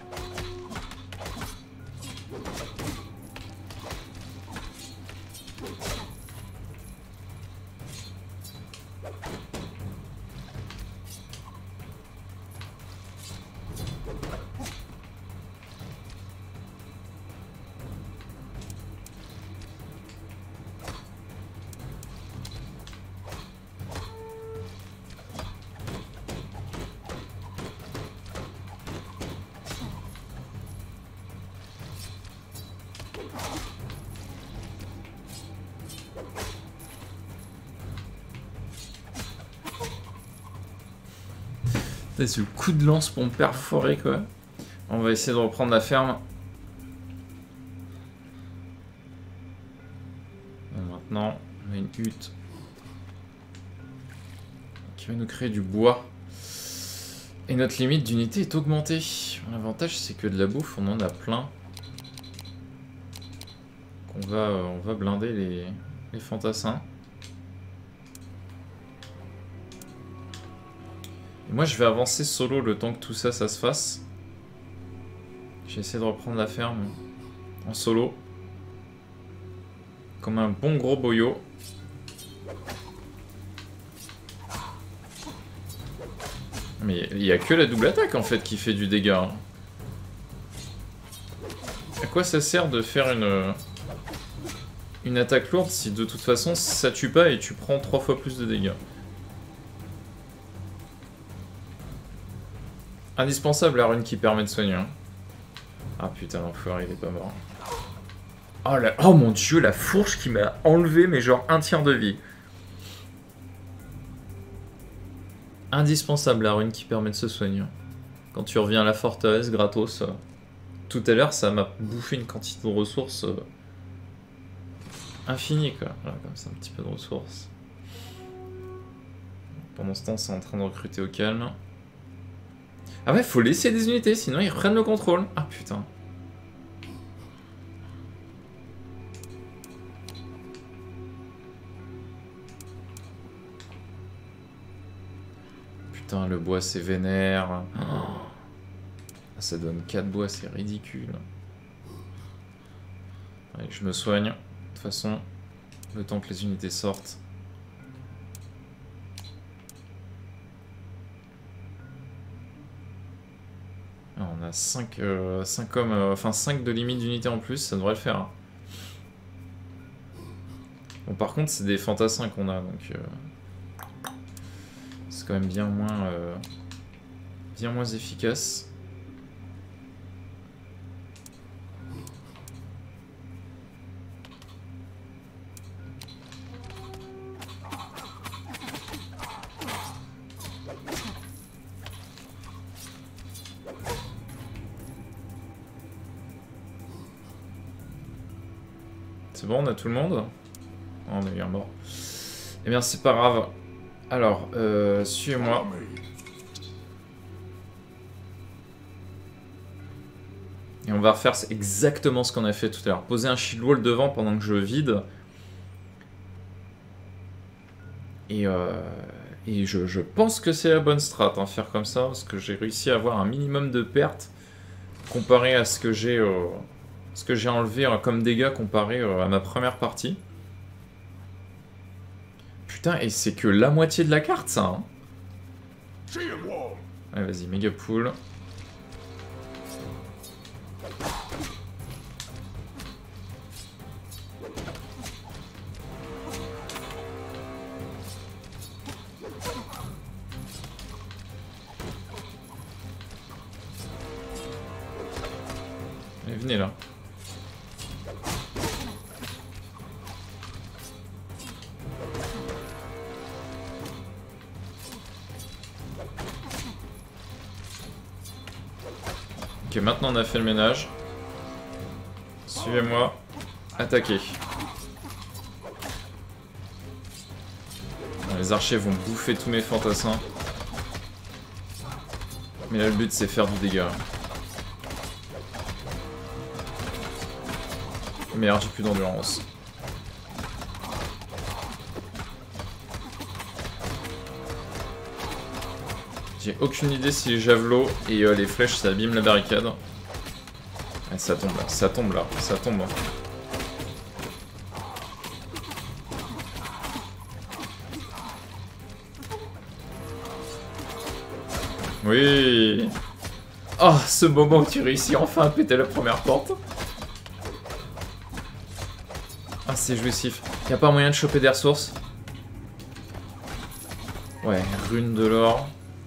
C'est le coup de lance pour me perforer, quoi. On va essayer de reprendre la ferme. Bon, maintenant, on a une hutte qui va nous créer du bois. Et notre limite d'unité est augmentée. L'avantage, c'est que de la bouffe, on en a plein. On va blinder les fantassins. Moi, je vais avancer solo le temps que tout ça, ça se fasse. J'ai essayé de reprendre la ferme en solo. Comme un bon gros boyau. Mais il n'y a que la double attaque, en fait, qui fait du dégât. À quoi ça sert de faire une attaque lourde si de toute façon, ça tue pas et tu prends 3 fois plus de dégâts? Indispensable la rune qui permet de soigner. Hein. Ah putain, l'enfoiré, il est pas mort. Oh, oh mon dieu, la fourche qui m'a enlevé, mais genre un tiers de vie. Indispensable la rune qui permet de se soigner. Quand tu reviens à la forteresse, gratos. Tout à l'heure, ça m'a bouffé une quantité de ressources infinie, quoi. Voilà, comme ça, un petit peu de ressources. Pendant ce temps, c'est en train de recruter au calme. Ah ouais, faut laisser des unités, sinon ils reprennent le contrôle. Ah putain. Putain, le bois c'est vénère. Oh. Ça donne 4 bois, c'est ridicule. Allez, je me soigne. De toute façon, le temps que les unités sortent. On a 5 hommes, enfin 5 de limite d'unité en plus, ça devrait le faire. Hein. Bon, par contre, c'est des fantassins qu'on a, donc c'est quand même bien moins efficace. C'est bon, on a tout le monde? Oh, on a eu un mort. Eh bien, c'est pas grave. Alors, suivez-moi. Et on va refaire exactement ce qu'on a fait tout à l'heure. Poser un shield wall devant pendant que je vide. Et je pense que c'est la bonne strat, hein, faire comme ça, parce que j'ai réussi à avoir un minimum de pertes comparé à ce que j'ai enlevé comme dégâts comparé à ma première partie. Putain, et c'est que la moitié de la carte, ça, hein. Allez, vas-y, méga pool. Allez, venez là. Ok, maintenant on a fait le ménage. Suivez-moi. Attaquez. Bon, les archers vont bouffer tous mes fantassins. Mais là le but c'est faire du dégât. Merde, j'ai plus d'endurance. J'ai aucune idée si les javelots et les flèches ça abîme la barricade. Et ça tombe là, ça tombe là, ça tombe. Oui. Oh, ce moment où tu réussis enfin à péter la première porte. Ah, c'est jouissif. Y'a pas moyen de choper des ressources? Ouais, rune de l'or.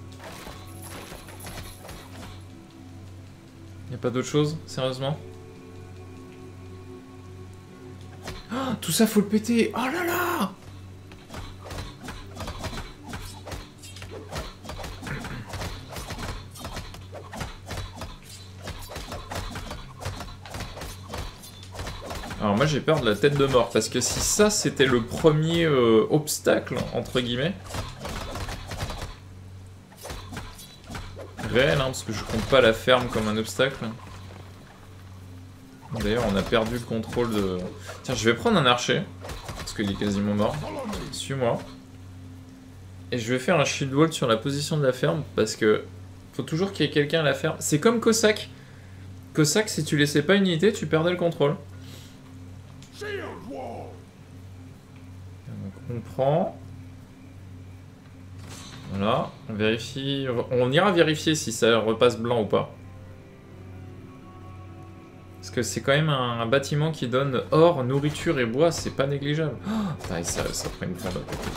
Y'a pas d'autre chose, sérieusement? Oh, tout ça faut le péter. Oh là là! Alors moi j'ai peur de la tête de mort, parce que si ça c'était le premier obstacle, entre guillemets, réel, hein, parce que je compte pas la ferme comme un obstacle. D'ailleurs on a perdu le contrôle de... Tiens, je vais prendre un archer, parce qu'il est quasiment mort. Suis-moi. Et je vais faire un shield wall sur la position de la ferme, parce que faut toujours qu'il y ait quelqu'un à la ferme. C'est comme Cossack. Cossack, si tu laissais pas une unité, tu perdais le contrôle. Donc on prend... Voilà, on vérifie... On ira vérifier si ça repasse blanc ou pas. Parce que c'est quand même un bâtiment qui donne or, nourriture et bois, c'est pas négligeable. Oh, putain, ça prend une bombe à côté.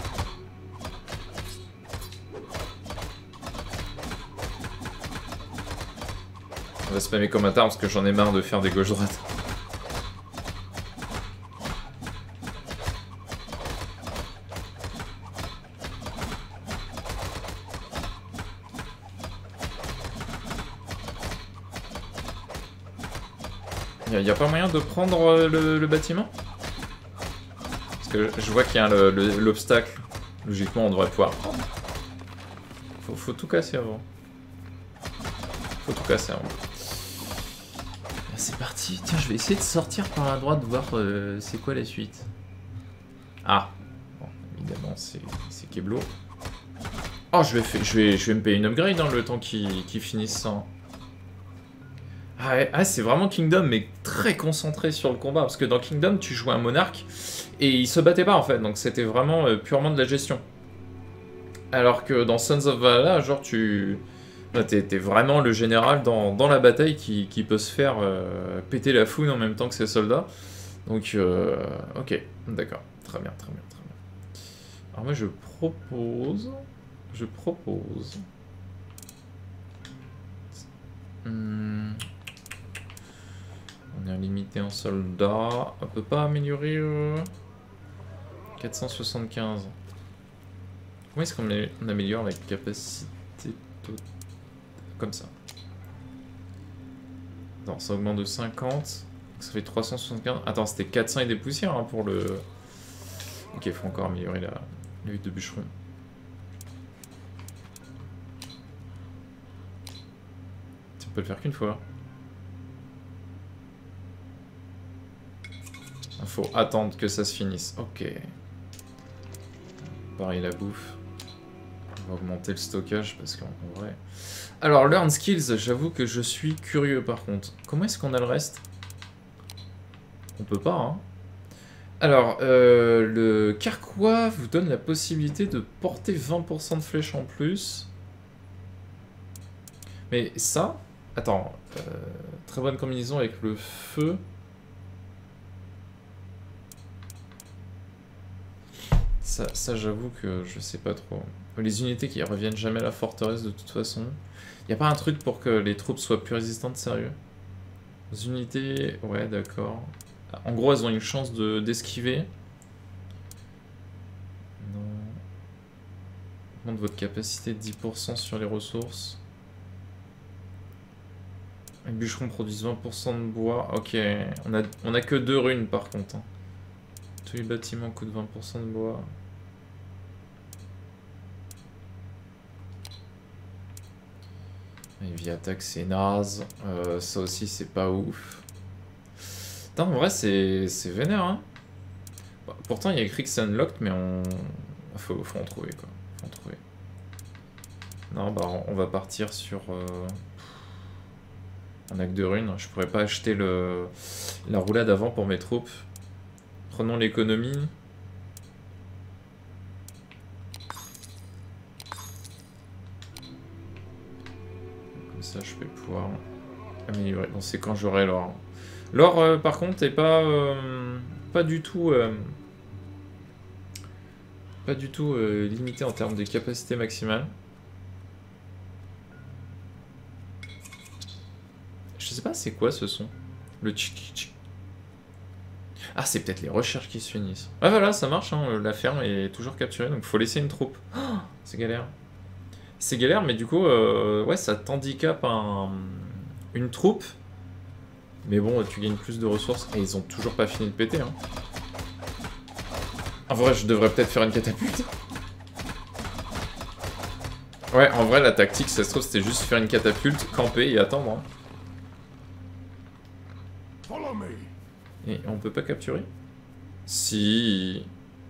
On va spammer comme un tard parce que j'en ai marre de faire des gauches-droites. Y a pas moyen de prendre le bâtiment? Parce que je vois qu'il y a l'obstacle. Logiquement, on devrait pouvoir prendre. Faut tout casser avant. Faut tout casser avant. C'est parti. Tiens, je vais essayer de sortir par la droite, voir c'est quoi la suite. Ah. Bon, évidemment, c'est Keblo. Oh, je vais me payer une upgrade dans le temps qu'ils finissent ça. Ah, ouais, ah, c'est vraiment Kingdom, mais très concentré sur le combat. Parce que dans Kingdom, tu jouais un monarque et il se battait pas en fait. Donc c'était vraiment purement de la gestion. Alors que dans Sons of Valhalla, genre t'es vraiment le général dans la bataille qui peut se faire péter la foule en même temps que ses soldats. Donc, ok, d'accord. Très bien, très bien, très bien. Alors moi je propose... On est limité en soldats. On peut pas améliorer 475. Comment est-ce qu'on améliore la capacité totale? Comme ça. Non, ça augmente de 50. Ça fait 375. Attends, c'était 400 et des poussières hein, pour le... Ok, il faut encore améliorer la huile de bûcheron. On peut le faire qu'une fois. Il faut attendre que ça se finisse. Ok. Pareil la bouffe. On va augmenter le stockage parce qu'en vrai... Alors, learn skills, j'avoue que je suis curieux par contre. Comment est-ce qu'on a le reste? On peut pas, hein. Alors, le carquois vous donne la possibilité de porter 20% de flèches en plus. Mais ça... Attends, très bonne combinaison avec le feu. Ça j'avoue que je sais pas trop. Les unités qui reviennent jamais à la forteresse de toute façon. Y a pas un truc pour que les troupes soient plus résistantes, sérieux? Les unités... Ouais, d'accord. En gros, elles ont une chance d'esquiver. Non. Augmente votre capacité de 10% sur les ressources. Les bûcherons produisent 20% de bois. Ok, on a que 2 runes par contre. Hein. Tous les bâtiments coûtent 20% de bois. Et vie attaque c'est naze. Ça aussi c'est pas ouf. Putain, en vrai c'est vénère hein. Bah, pourtant il y a écrit que c'est unlocked mais faut en trouver quoi. Faut en trouver. Non bah on va partir sur un acte de runes. Je pourrais pas acheter la roulade avant pour mes troupes. Prenons l'économie. Comme ça je vais pouvoir améliorer. Bon c'est quand j'aurai l'or. L'or par contre est pas du tout limité en termes de capacité maximale. Je sais pas c'est quoi ce son. Le tchic tchic. Ah c'est peut-être les recherches qui se finissent. Ah voilà ça marche hein, la ferme est toujours capturée donc faut laisser une troupe. Oh, c'est galère. C'est galère mais du coup ouais ça t'handicape une troupe. Mais bon tu gagnes plus de ressources et ils ont toujours pas fini de péter hein. En vrai je devrais peut-être faire une catapulte. Ouais en vrai la tactique ça se trouve c'était juste faire une catapulte, camper et attendre hein. Et on peut pas capturer? Si.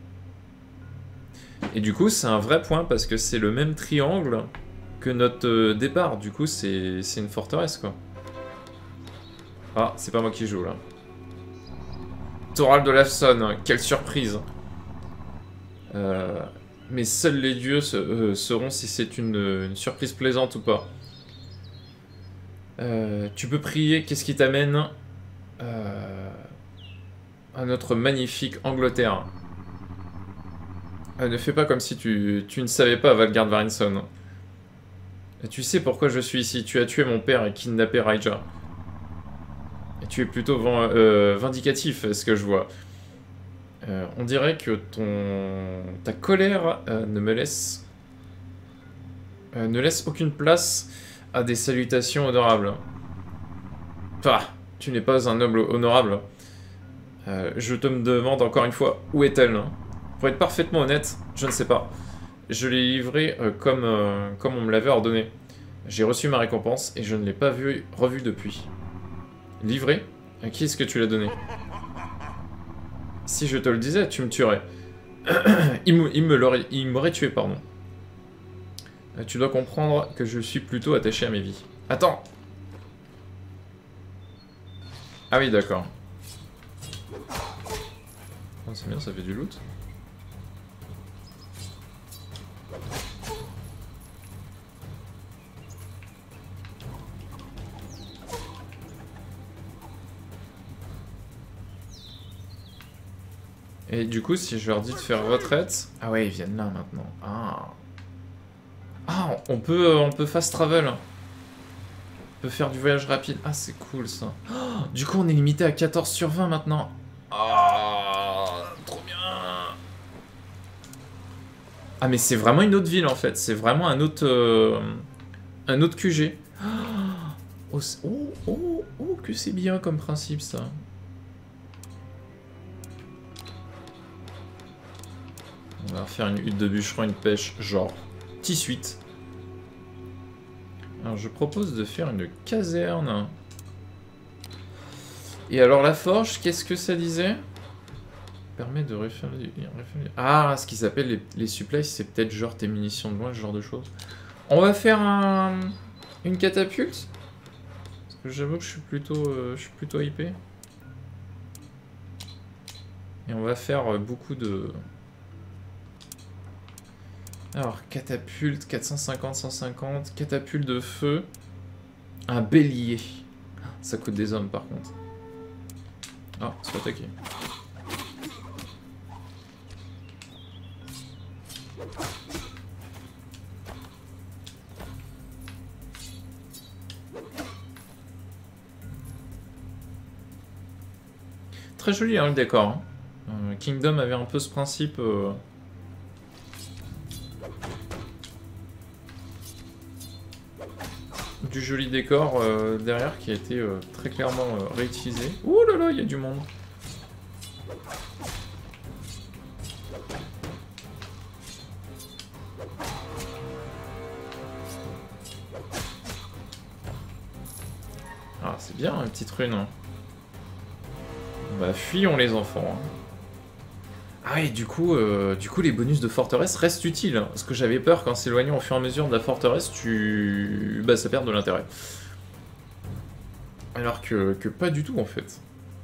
Et du coup c'est un vrai point parce que c'est le même triangle que notre départ. Du coup c'est une forteresse quoi. Ah c'est pas moi qui joue là. Toral de Lafson, quelle surprise. Mais seuls les dieux sauront si c'est une surprise plaisante ou pas. Tu peux prier, qu'est-ce qui t'amène à notre magnifique Angleterre. Ne fais pas comme si tu ne savais pas, Valgard Varinson. Tu sais pourquoi je suis ici. Tu as tué mon père et kidnappé Raija. Et tu es plutôt vindicatif, est-ce que je vois. On dirait que ta colère ne laisse aucune place à des salutations honorables. Pah, tu n'es pas un noble honorable. Je te demande encore une fois, où est-elle? Pour être parfaitement honnête, je ne sais pas. Je l'ai livrée comme on me l'avait ordonné. J'ai reçu ma récompense et je ne l'ai pas revue depuis. Livrée? À qui est-ce que tu l'as donnée? Si je te le disais, tu me tuerais. Il m'aurait tué, pardon. Tu dois comprendre que je suis plutôt attaché à mes vies. Attends! Ah oui, d'accord. Oh, c'est bien, ça fait du loot. Et du coup, si je leur dis de faire retraite... Ah ouais, ils viennent là maintenant. Ah, ah on peut fast travel. On peut faire du voyage rapide. Ah, c'est cool ça. Oh, du coup, on est limité à 14 sur 20 maintenant. Ah, trop bien. Ah, mais c'est vraiment une autre ville en fait. C'est vraiment un autre QG. Oh, que c'est bien comme principe ça. On va faire une hutte de bûcheron, une pêche, genre 18. Alors je propose de faire une caserne. Et alors la forge, qu'est-ce que ça disait? Permet de refaire... Ah, ce qu'ils appellent les supplies, c'est peut-être genre tes munitions de loin, ce genre de choses. On va faire une catapulte. Parce que j'avoue que je suis plutôt hypé. Et on va faire beaucoup de... Alors, catapulte, 450, 150, catapulte de feu, un bélier. Ça coûte des hommes par contre. Ah, c'est pas attaqué. Très joli hein, le décor. Hein. Kingdom avait un peu ce principe... du joli décor derrière qui a été très clairement réutilisé. Ouh là là, il y a du monde. Ah, c'est bien, une petite rune. Hein. Bah, fuyons les enfants. Hein. Ah et du coup, les bonus de forteresse restent utiles. Hein, parce que j'avais peur qu'en s'éloignant au fur et à mesure de la forteresse, ça perde de l'intérêt. Alors que pas du tout en fait.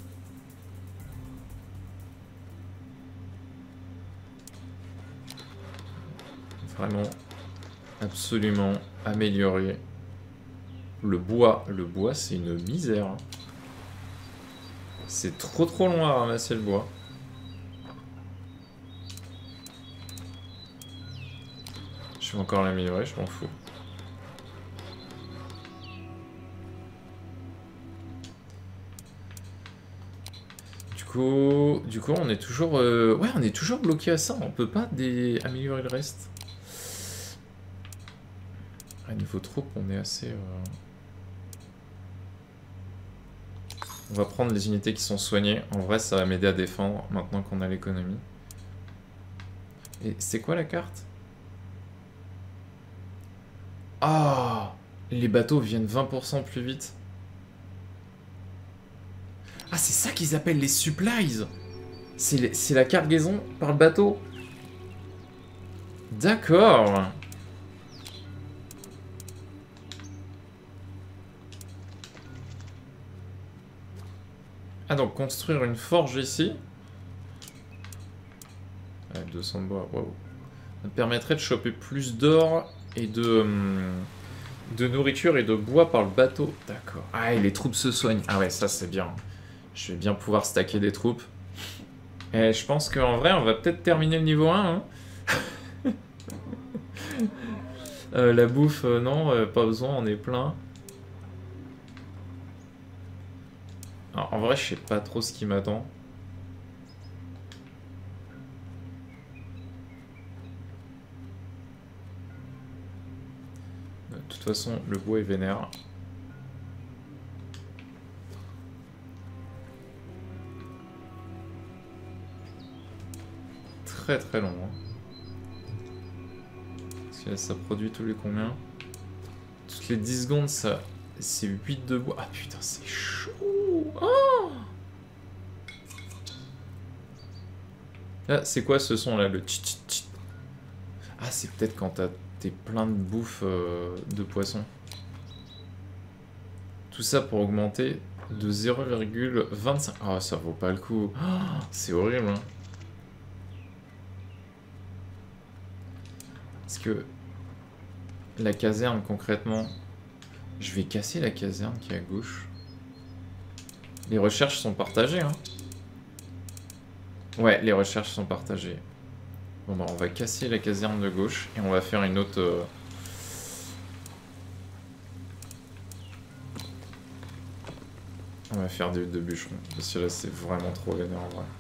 Vraiment, absolument améliorer le bois. Le bois, c'est une misère. Hein. C'est trop long à ramasser le bois. Je vais encore l'améliorer, je m'en fous. Du coup, on est toujours... Ouais, on est toujours bloqué à ça. On peut pas améliorer le reste. À niveau troupe, on est assez... On va prendre les unités qui sont soignées. En vrai, ça va m'aider à défendre maintenant qu'on a l'économie. Et c'est quoi la carte? Ah, les bateaux viennent 20% plus vite. Ah, c'est ça qu'ils appellent les supplies. C'est la cargaison par le bateau. D'accord. Ah, donc construire une forge ici. Ouais, 200 de bois, waouh. Ça me permettrait de choper plus d'or et de nourriture et de bois par le bateau. D'accord. Ah, et les troupes se soignent. Ah ouais, ça c'est bien. Je vais bien pouvoir stacker des troupes. Et je pense qu'en vrai, on va peut-être terminer le niveau 1. Hein. La bouffe, non, pas besoin, on est plein. Alors, en vrai, je sais pas trop ce qui m'attend. De toute façon, le bois est vénère. Très long. Hein. Parce que là, ça produit tous les combien? Toutes les 10 secondes, ça... C'est 8 de bois. Ah putain, c'est chaud. Oh là, c'est quoi ce son là, le tchit tchit tchit? Ah, c'est peut-être quand t'es plein de bouffe de poisson. Tout ça pour augmenter de 0,25. Ah, ça vaut pas le coup. Oh, c'est horrible. Hein. Parce que la caserne, concrètement, je vais casser la caserne qui est à gauche. Les recherches sont partagées. Hein. Ouais, les recherches sont partagées. Bon bah on va casser la caserne de gauche et on va faire une autre... On va faire des huttes de bûcheron. Parce que là c'est vraiment trop vénère en vrai.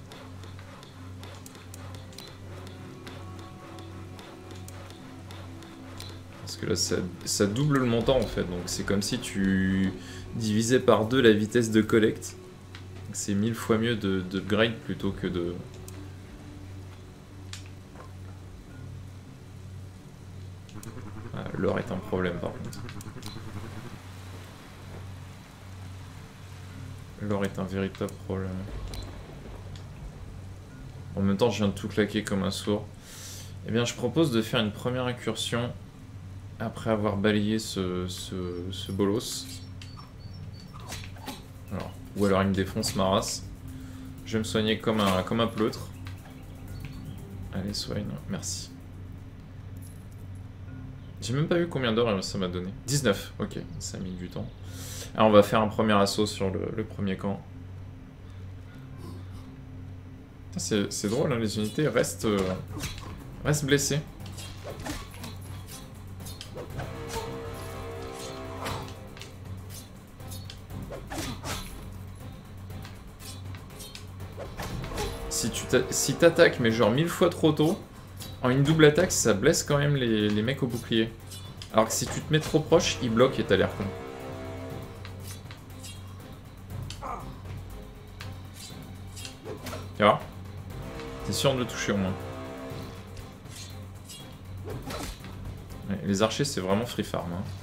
Parce que là ça double le montant en fait. Donc c'est comme si tu divisais par 2 la vitesse de collecte. C'est 1000 fois mieux de grind plutôt que de... l'or est un problème par contre. L'or est un véritable problème. En même temps, je viens de tout claquer comme un sourd. Eh bien, je propose de faire une première incursion après avoir balayé ce bolos. Alors, ou alors il me défonce ma race. Je vais me soigner comme un pleutre. Allez, soigne, merci. J'ai même pas vu combien d'heures ça m'a donné. 19, ok, ça a mis du temps. Alors on va faire un premier assaut sur le premier camp. C'est drôle, hein, les unités restent blessées. Si t'attaques mais genre 1000 fois trop tôt, en une double attaque ça blesse quand même les mecs au bouclier. Alors que si tu te mets trop proche, ils bloquent et t'as l'air con. Tu vois? T'es sûr de le toucher au moins. Ouais, les archers c'est vraiment free farm. Hein.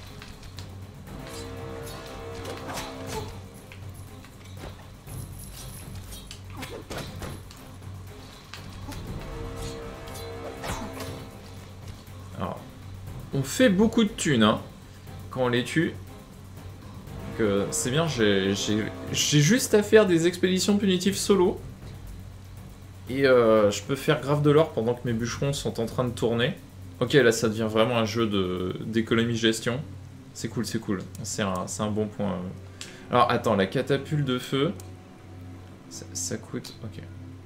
Alors, on fait beaucoup de thunes hein, quand on les tue. C'est bien, j'ai juste à faire des expéditions punitives solo. Et je peux faire grave de l'or pendant que mes bûcherons sont en train de tourner. Ok, là ça devient vraiment un jeu d'économie-gestion. C'est cool, c'est cool. C'est un bon point. Alors attends, la catapulte de feu, ça coûte... Ok.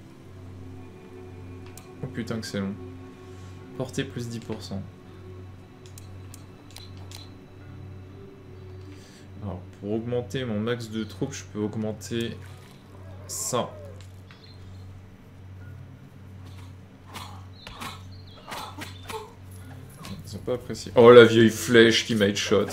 Oh putain que c'est long. Portée plus 10%. Alors pour augmenter mon max de troupes, je peux augmenter ça. Ils ont pas apprécié. Oh la vieille flèche qui m'a headshot.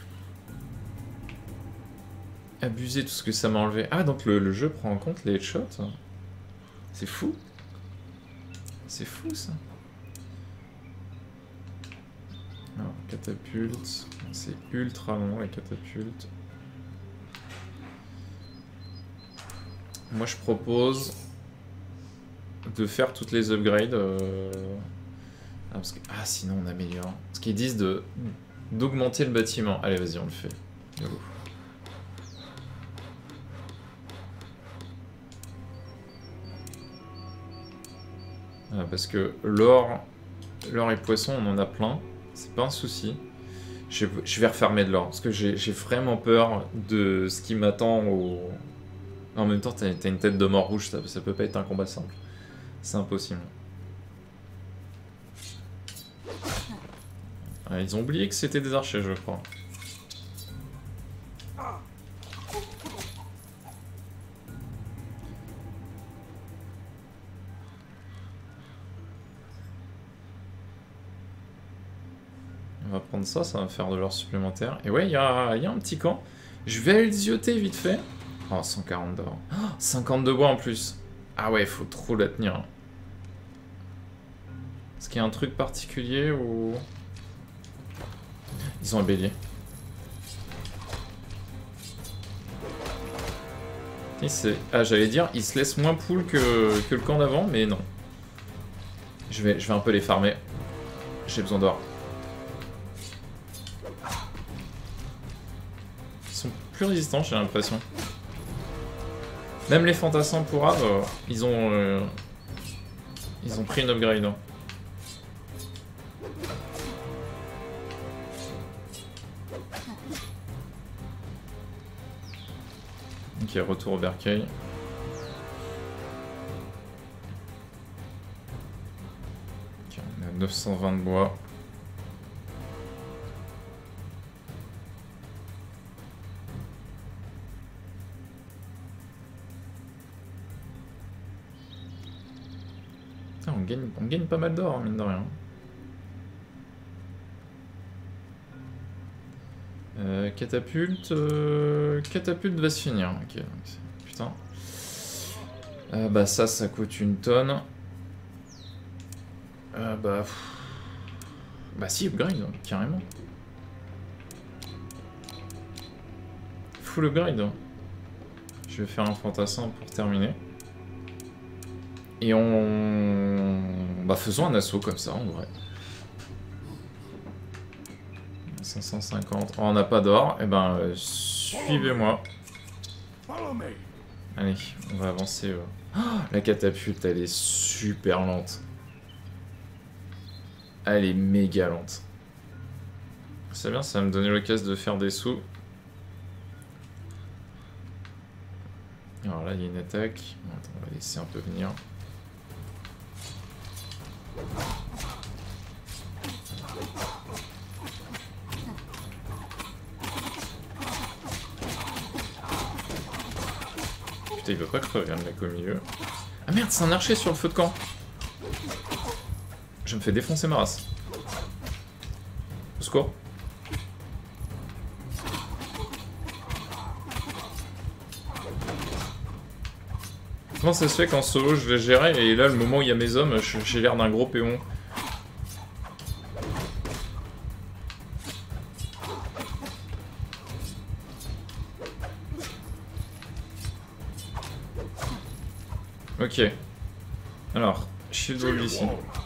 Abuser tout ce que ça m'a enlevé. Ah donc le jeu prend en compte les headshots. C'est fou. C'est fou ça. Alors catapulte. C'est ultra long la catapulte. Moi je propose de faire toutes les upgrades. Ah, sinon on améliore. Parce qu'ils disent d'augmenter le bâtiment. Allez, vas-y, on le fait. Ah, parce que l'or et poisson, on en a plein. C'est pas un souci. Je vais refermer de l'or. Parce que j'ai vraiment peur de ce qui m'attend au... En même temps, t'as une tête de mort rouge. Ça peut pas être un combat simple. C'est impossible. Ah, ils ont oublié que c'était des archers, je crois. On va prendre ça, ça va faire de l'or supplémentaire. Et ouais, il y a un petit camp. Je vais aller le zioter vite fait. Oh, 140 d'or. Oh, 50 de bois en plus. Ah ouais, il faut trop la tenir. Est-ce qu'il y a un truc particulier ou... Ils ont un bélier. Ah, j'allais dire, ils se laissent moins pool que le camp d'avant, mais non. Je vais un peu les farmer. J'ai besoin d'or. Ils sont plus résistants, j'ai l'impression. Même les fantassins pour Ave, ils ont pris une upgrade. Hein. Ok, retour au bercail. Ok, on a 920 de bois. Ah, on gagne pas mal d'or, hein, mine de rien. Catapulte va se finir. Ok, donc putain. Bah ça coûte une tonne. Bah si, upgrade, hein, carrément. Full upgrade. Hein. Je vais faire un fantassin pour terminer. Et on... Bah faisons un assaut comme ça, en vrai. 550. Oh, on n'a pas d'or. Eh ben, suivez-moi. Allez, on va avancer. Oh, la catapulte, elle est super lente. Elle est méga lente. C'est bien, ça va me donner l'occasion de faire des sous. Alors là, il y a une attaque. Attends, on va laisser un peu venir. Putain, il veut pas crever, le mec au milieu. Ah merde, c'est un archer sur le feu de camp. Je me fais défoncer ma race. Au secours. Comment ça se fait qu'en solo je les gérais et là, le moment où il y a mes hommes, j'ai l'air d'un gros péon. Ok. Alors, shield wall ici.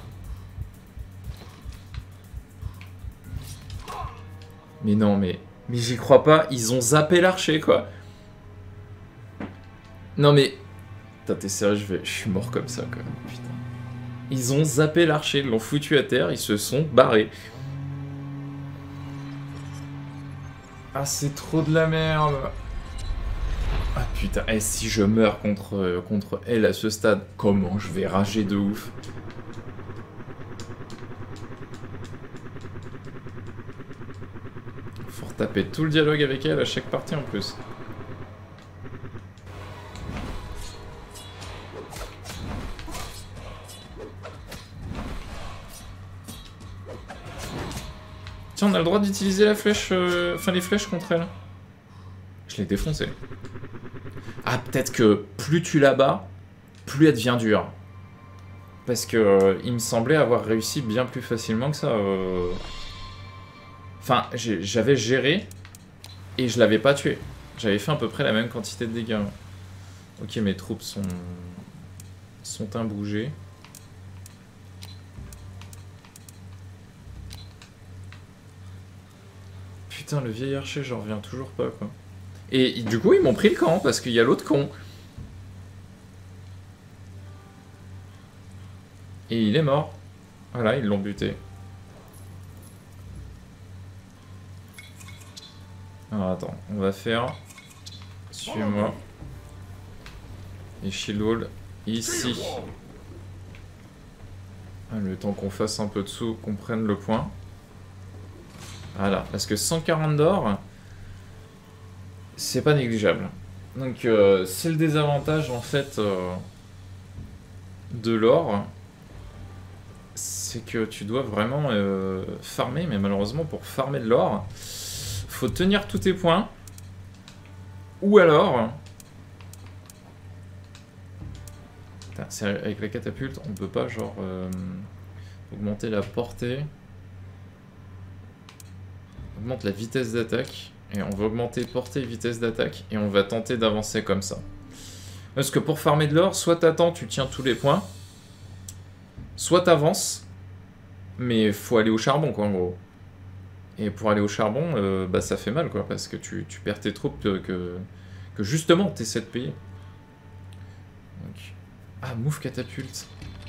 Mais non, mais j'y crois pas, ils ont zappé l'archer, quoi. Non, mais... Putain, t'es sérieux, je suis mort comme ça, quoi. Putain. Ils ont zappé l'archer, ils l'ont foutu à terre, ils se sont barrés. Ah, c'est trop de la merde. Ah, putain, et si je meurs contre elle à ce stade, comment je vais rager de ouf. Faut retaper tout le dialogue avec elle à chaque partie en plus. Tiens, on a le droit d'utiliser la flèche, enfin les flèches contre elle. Je l'ai défoncé. Ah, peut-être que plus tu la bats, plus elle devient dure. Parce que il me semblait avoir réussi bien plus facilement que ça. Enfin, j'avais géré et je l'avais pas tué. J'avais fait à peu près la même quantité de dégâts. Ok, mes troupes sont imbougées. Putain, le vieil archer, j'en reviens toujours pas, quoi. Et du coup, ils m'ont pris le camp, parce qu'il y a l'autre con. Et il est mort. Voilà, ils l'ont buté. Alors attends, on va faire... Suis-moi. Et shield wall ici. Le temps qu'on fasse un peu de sous, qu'on prenne le point. Voilà, parce que 140 d'or, c'est pas négligeable. Donc c'est le désavantage en fait de l'or. C'est que tu dois vraiment farmer, mais malheureusement pour farmer de l'or, faut tenir tous tes points. Ou alors... Avec la catapulte, on peut pas genre augmenter la portée. On augmente la vitesse d'attaque. Et on va augmenter portée et vitesse d'attaque. Et on va tenter d'avancer comme ça. Parce que pour farmer de l'or, soit t'attends, tu tiens tous les points. Soit t'avances. Mais faut aller au charbon quoi en gros. Et pour aller au charbon, bah ça fait mal quoi. Parce que tu perds tes troupes que justement t'essaies de payer. Donc... Ah, move catapulte.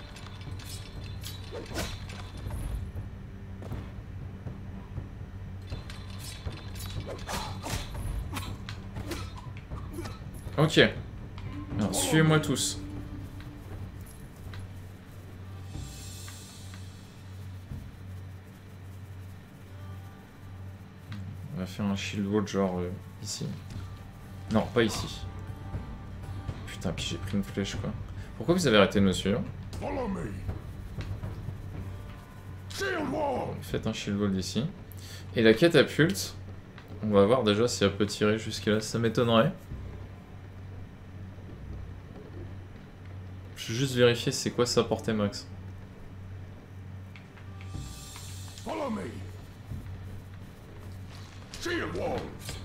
Ok. Alors, suivez-moi tous. On va faire un shield wall genre ici. Non, pas ici. Putain, puis j'ai pris une flèche quoi. Pourquoi vous avez arrêté de me suivre? Faites un shield wall d'ici. Et la catapulte, on va voir déjà si elle peut tirer jusque là, ça m'étonnerait. Je vais juste vérifier c'est quoi sa portée max.
Follow me. Shield wall.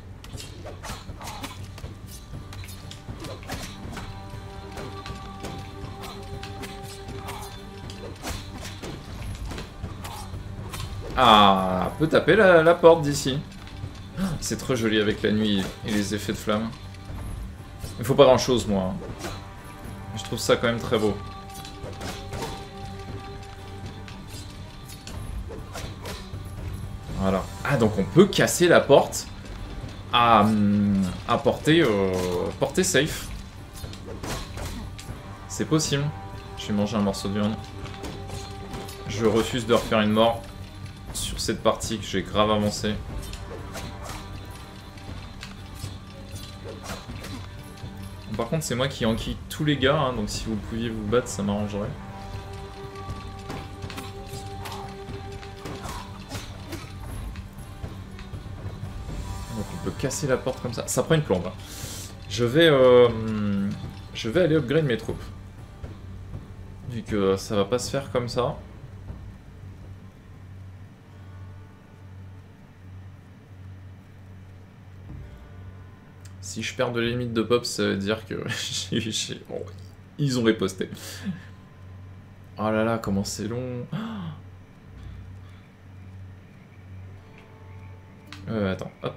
Ah, peut taper la porte d'ici. C'est trop joli avec la nuit et les effets de flamme. Il faut pas grand chose, moi. Je trouve ça quand même très beau. Voilà. Ah, donc on peut casser la porte à portée safe. C'est possible. Je vais manger un morceau de viande. Je refuse de refaire une mort sur cette partie que j'ai grave avancé. Par contre, c'est moi qui enquille tous les gars, hein, donc si vous pouviez vous battre, ça m'arrangerait. Donc on peut casser la porte comme ça. Ça prend une plombe. Hein. Je vais aller upgrade mes troupes. Vu que ça va pas se faire comme ça. Si je perds de la limite de pop, ça veut dire que bon, ils ont riposté. Oh là là, comment c'est long. Attends, hop.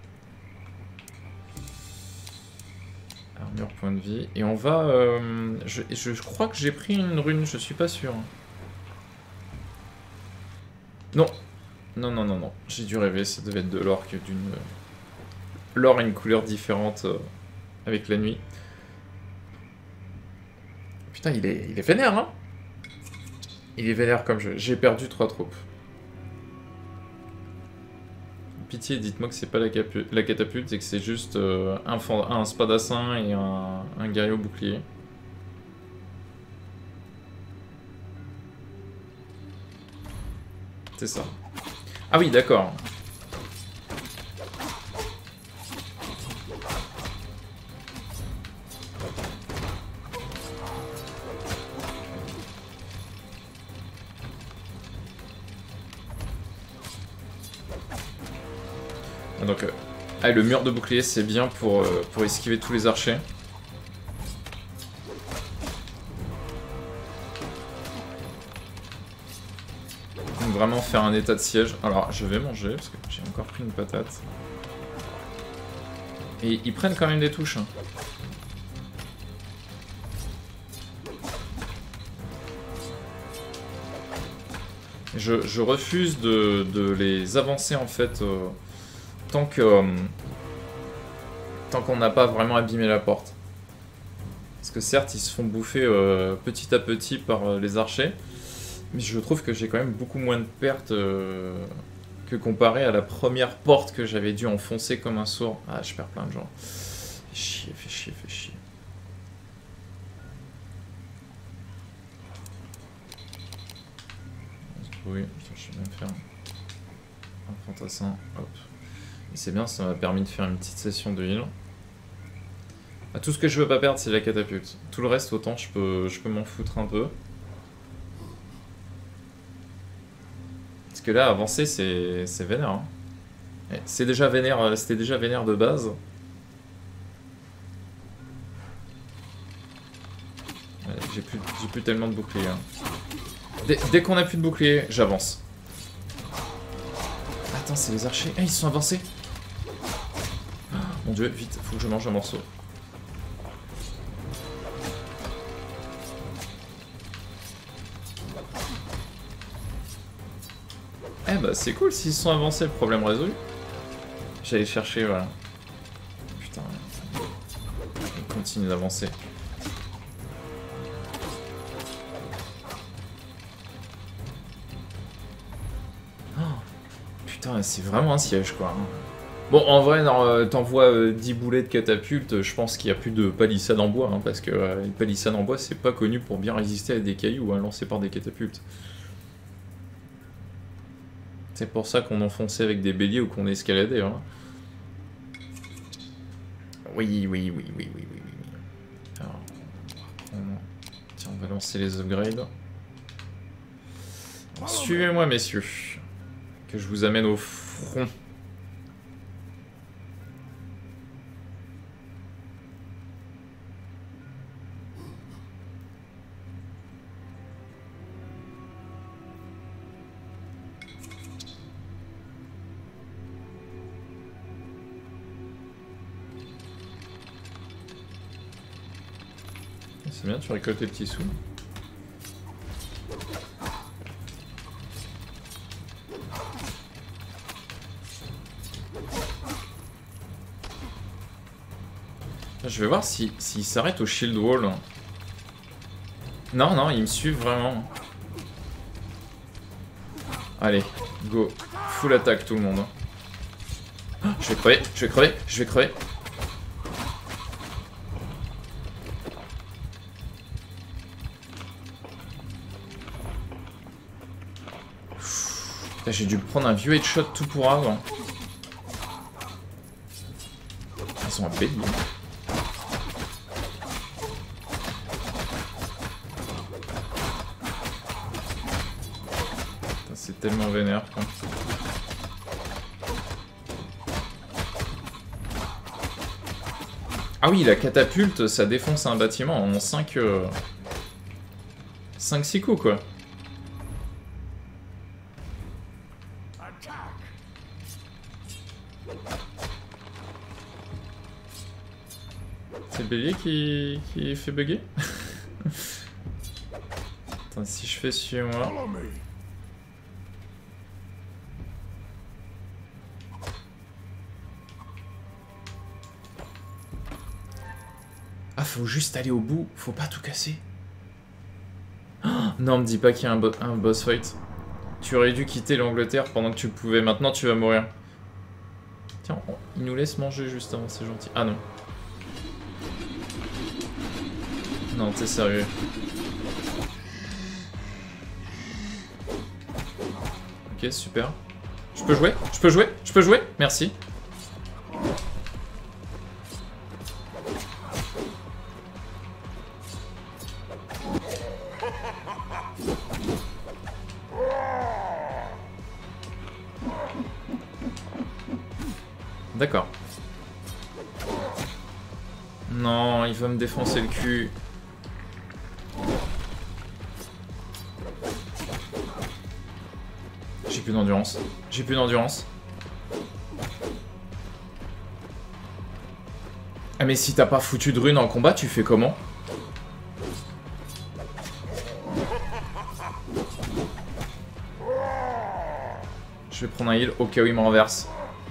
Armure, point de vie. Et on va... je crois que j'ai pris une rune, je suis pas sûr. Non. Non, non, non, non. J'ai dû rêver, ça devait être de l'or que d'une... L'or a une couleur différente avec la nuit. Putain, il est vénère, hein. Il est vénère comme jeu. J'ai perdu 3 troupes. Pitié, dites-moi que c'est pas la catapulte et que c'est juste un spadassin et un guerrier au bouclier. C'est ça. Ah oui, d'accord. Donc, le mur de bouclier, c'est bien pour esquiver tous les archers. Donc, vraiment faire un état de siège. Alors, je vais manger, parce que j'ai encore pris une patate. Et ils prennent quand même des touches. Hein. Je refuse de les avancer, en fait... tant qu'on n'a pas vraiment abîmé la porte. Parce que certes, ils se font bouffer petit à petit par les archers, mais je trouve que j'ai quand même beaucoup moins de pertes que comparé à la première porte que j'avais dû enfoncer comme un sourd. Ah, je perds plein de gens. Fait chier, fait chier, fait chier. Oui, je vais même faire un fantassin. Hop. C'est bien, ça m'a permis de faire une petite session de heal. Ah, tout ce que je veux pas perdre, c'est la catapulte. Tout le reste, autant je peux m'en foutre un peu. Parce que là, avancer, c'est vénère. Hein. C'est déjà vénère, c'était déjà vénère de base. J'ai plus tellement de boucliers. Hein. Dès qu'on a plus de boucliers, j'avance. Attends, c'est les archers. Ah, ils se sont avancés. Oh, mon dieu, vite, faut que je mange un morceau. Eh bah c'est cool, s'ils se sont avancés, le problème résolu. J'allais chercher, voilà. Putain. Il continue d'avancer. Putain, c'est vraiment un siège, quoi. Bon, en vrai, t'envoies 10 boulets de catapulte, je pense qu'il n'y a plus de palissade en bois, hein, parce que les palissades en bois, c'est pas connu pour bien résister à des cailloux lancés par des catapultes. C'est pour ça qu'on enfonçait avec des béliers ou qu'on escaladait. Hein. Oui. Alors, on va lancer les upgrades. Suivez-moi, messieurs. que je vous amène au front. C'est bien, tu récoltes tes petits sous. Je vais voir s'il s'arrête au shield wall. Non, non, ils me suivent vraiment. Allez, go. Full attaque tout le monde. Oh, je vais crever, je vais crever, je vais crever. J'ai dû prendre un vieux headshot tout pour avant. Ils sont en bélier. C'est tellement vénère quoi. Ah oui, la catapulte, ça défonce un bâtiment en 5-6 coups quoi. C'est le bélier qui fait bugger. Attends, si je fais suivre-moi. Ah, faut juste aller au bout, faut pas tout casser. Oh, non, me dis pas qu'il y a un boss fight. Tu aurais dû quitter l'Angleterre pendant que tu pouvais, maintenant tu vas mourir. Tiens, il nous laisse manger juste avant, c'est gentil. Ah non. Non, t'es sérieux. Ok, super. Je peux jouer? Je peux jouer? Je peux jouer? Merci. D'accord. Non, il va me défoncer le cul. J'ai plus d'endurance. J'ai plus d'endurance. Ah mais si t'as pas foutu de rune en combat, tu fais comment? Je vais prendre un heal au cas où il me renverse.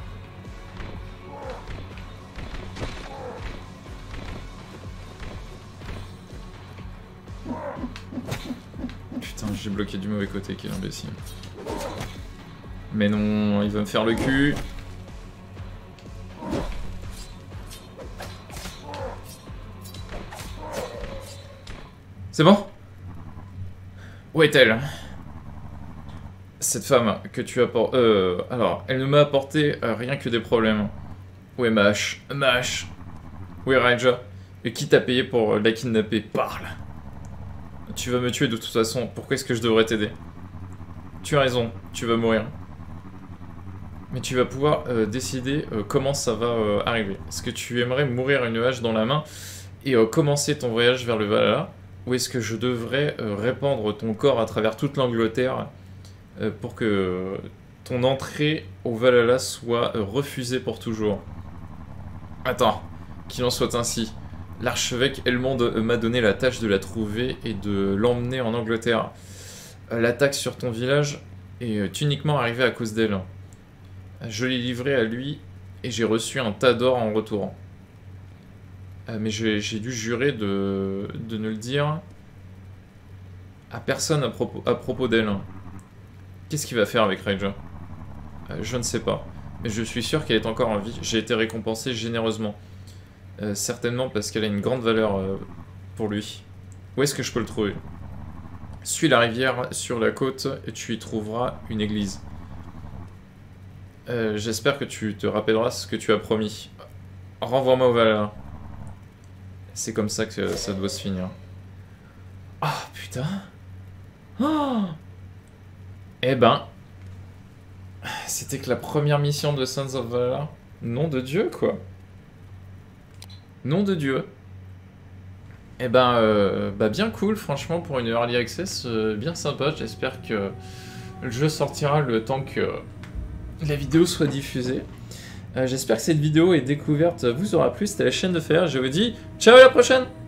Putain, j'ai bloqué du mauvais côté, quel imbécile. Mais non, il va me faire le cul. C'est bon? Où est-elle? Cette femme que tu apportes... alors, elle ne m'a apporté rien que des problèmes. Où est ma hache? Ma hache? Où est Raja? Et qui t'a payé pour la kidnapper? Parle! Tu vas me tuer de toute façon, pourquoi est-ce que je devrais t'aider? Tu as raison, tu vas mourir. Mais tu vas pouvoir décider comment ça va arriver. Est-ce que tu aimerais mourir une hache dans la main et commencer ton voyage vers le Valhalla? Ou est-ce que je devrais répandre ton corps à travers toute l'Angleterre pour que ton entrée au Valhalla soit refusée pour toujours? Attends, qu'il en soit ainsi. L'archevêque Elmond m'a donné la tâche de la trouver et de l'emmener en Angleterre. L'attaque sur ton village est uniquement arrivée à cause d'elle. Je l'ai livré à lui et j'ai reçu un tas d'or en retour. Mais j'ai dû jurer de ne le dire à personne à propos d'elle. Qu'est-ce qu'il va faire avec Raja? Je ne sais pas, mais je suis sûr qu'elle est encore en vie. J'ai été récompensé généreusement. Certainement parce qu'elle a une grande valeur pour lui. Où est-ce que je peux le trouver? Suis la rivière sur la côte et tu y trouveras une église. J'espère que tu te rappelleras ce que tu as promis. Renvoie-moi au Valhalla. C'est comme ça que ça doit se finir. Ah, putain. Oh. Eh ben... C'était que la première mission de Sons of Valhalla. Nom de Dieu, quoi. Nom de Dieu. Et ben, bien cool, franchement, pour une Early Access, bien sympa. J'espère que le jeu sortira le temps que la vidéo soit diffusée. J'espère que cette vidéo et découverte vous aura plu. C'était la chaîne de Fer. Je vous dis ciao, à la prochaine!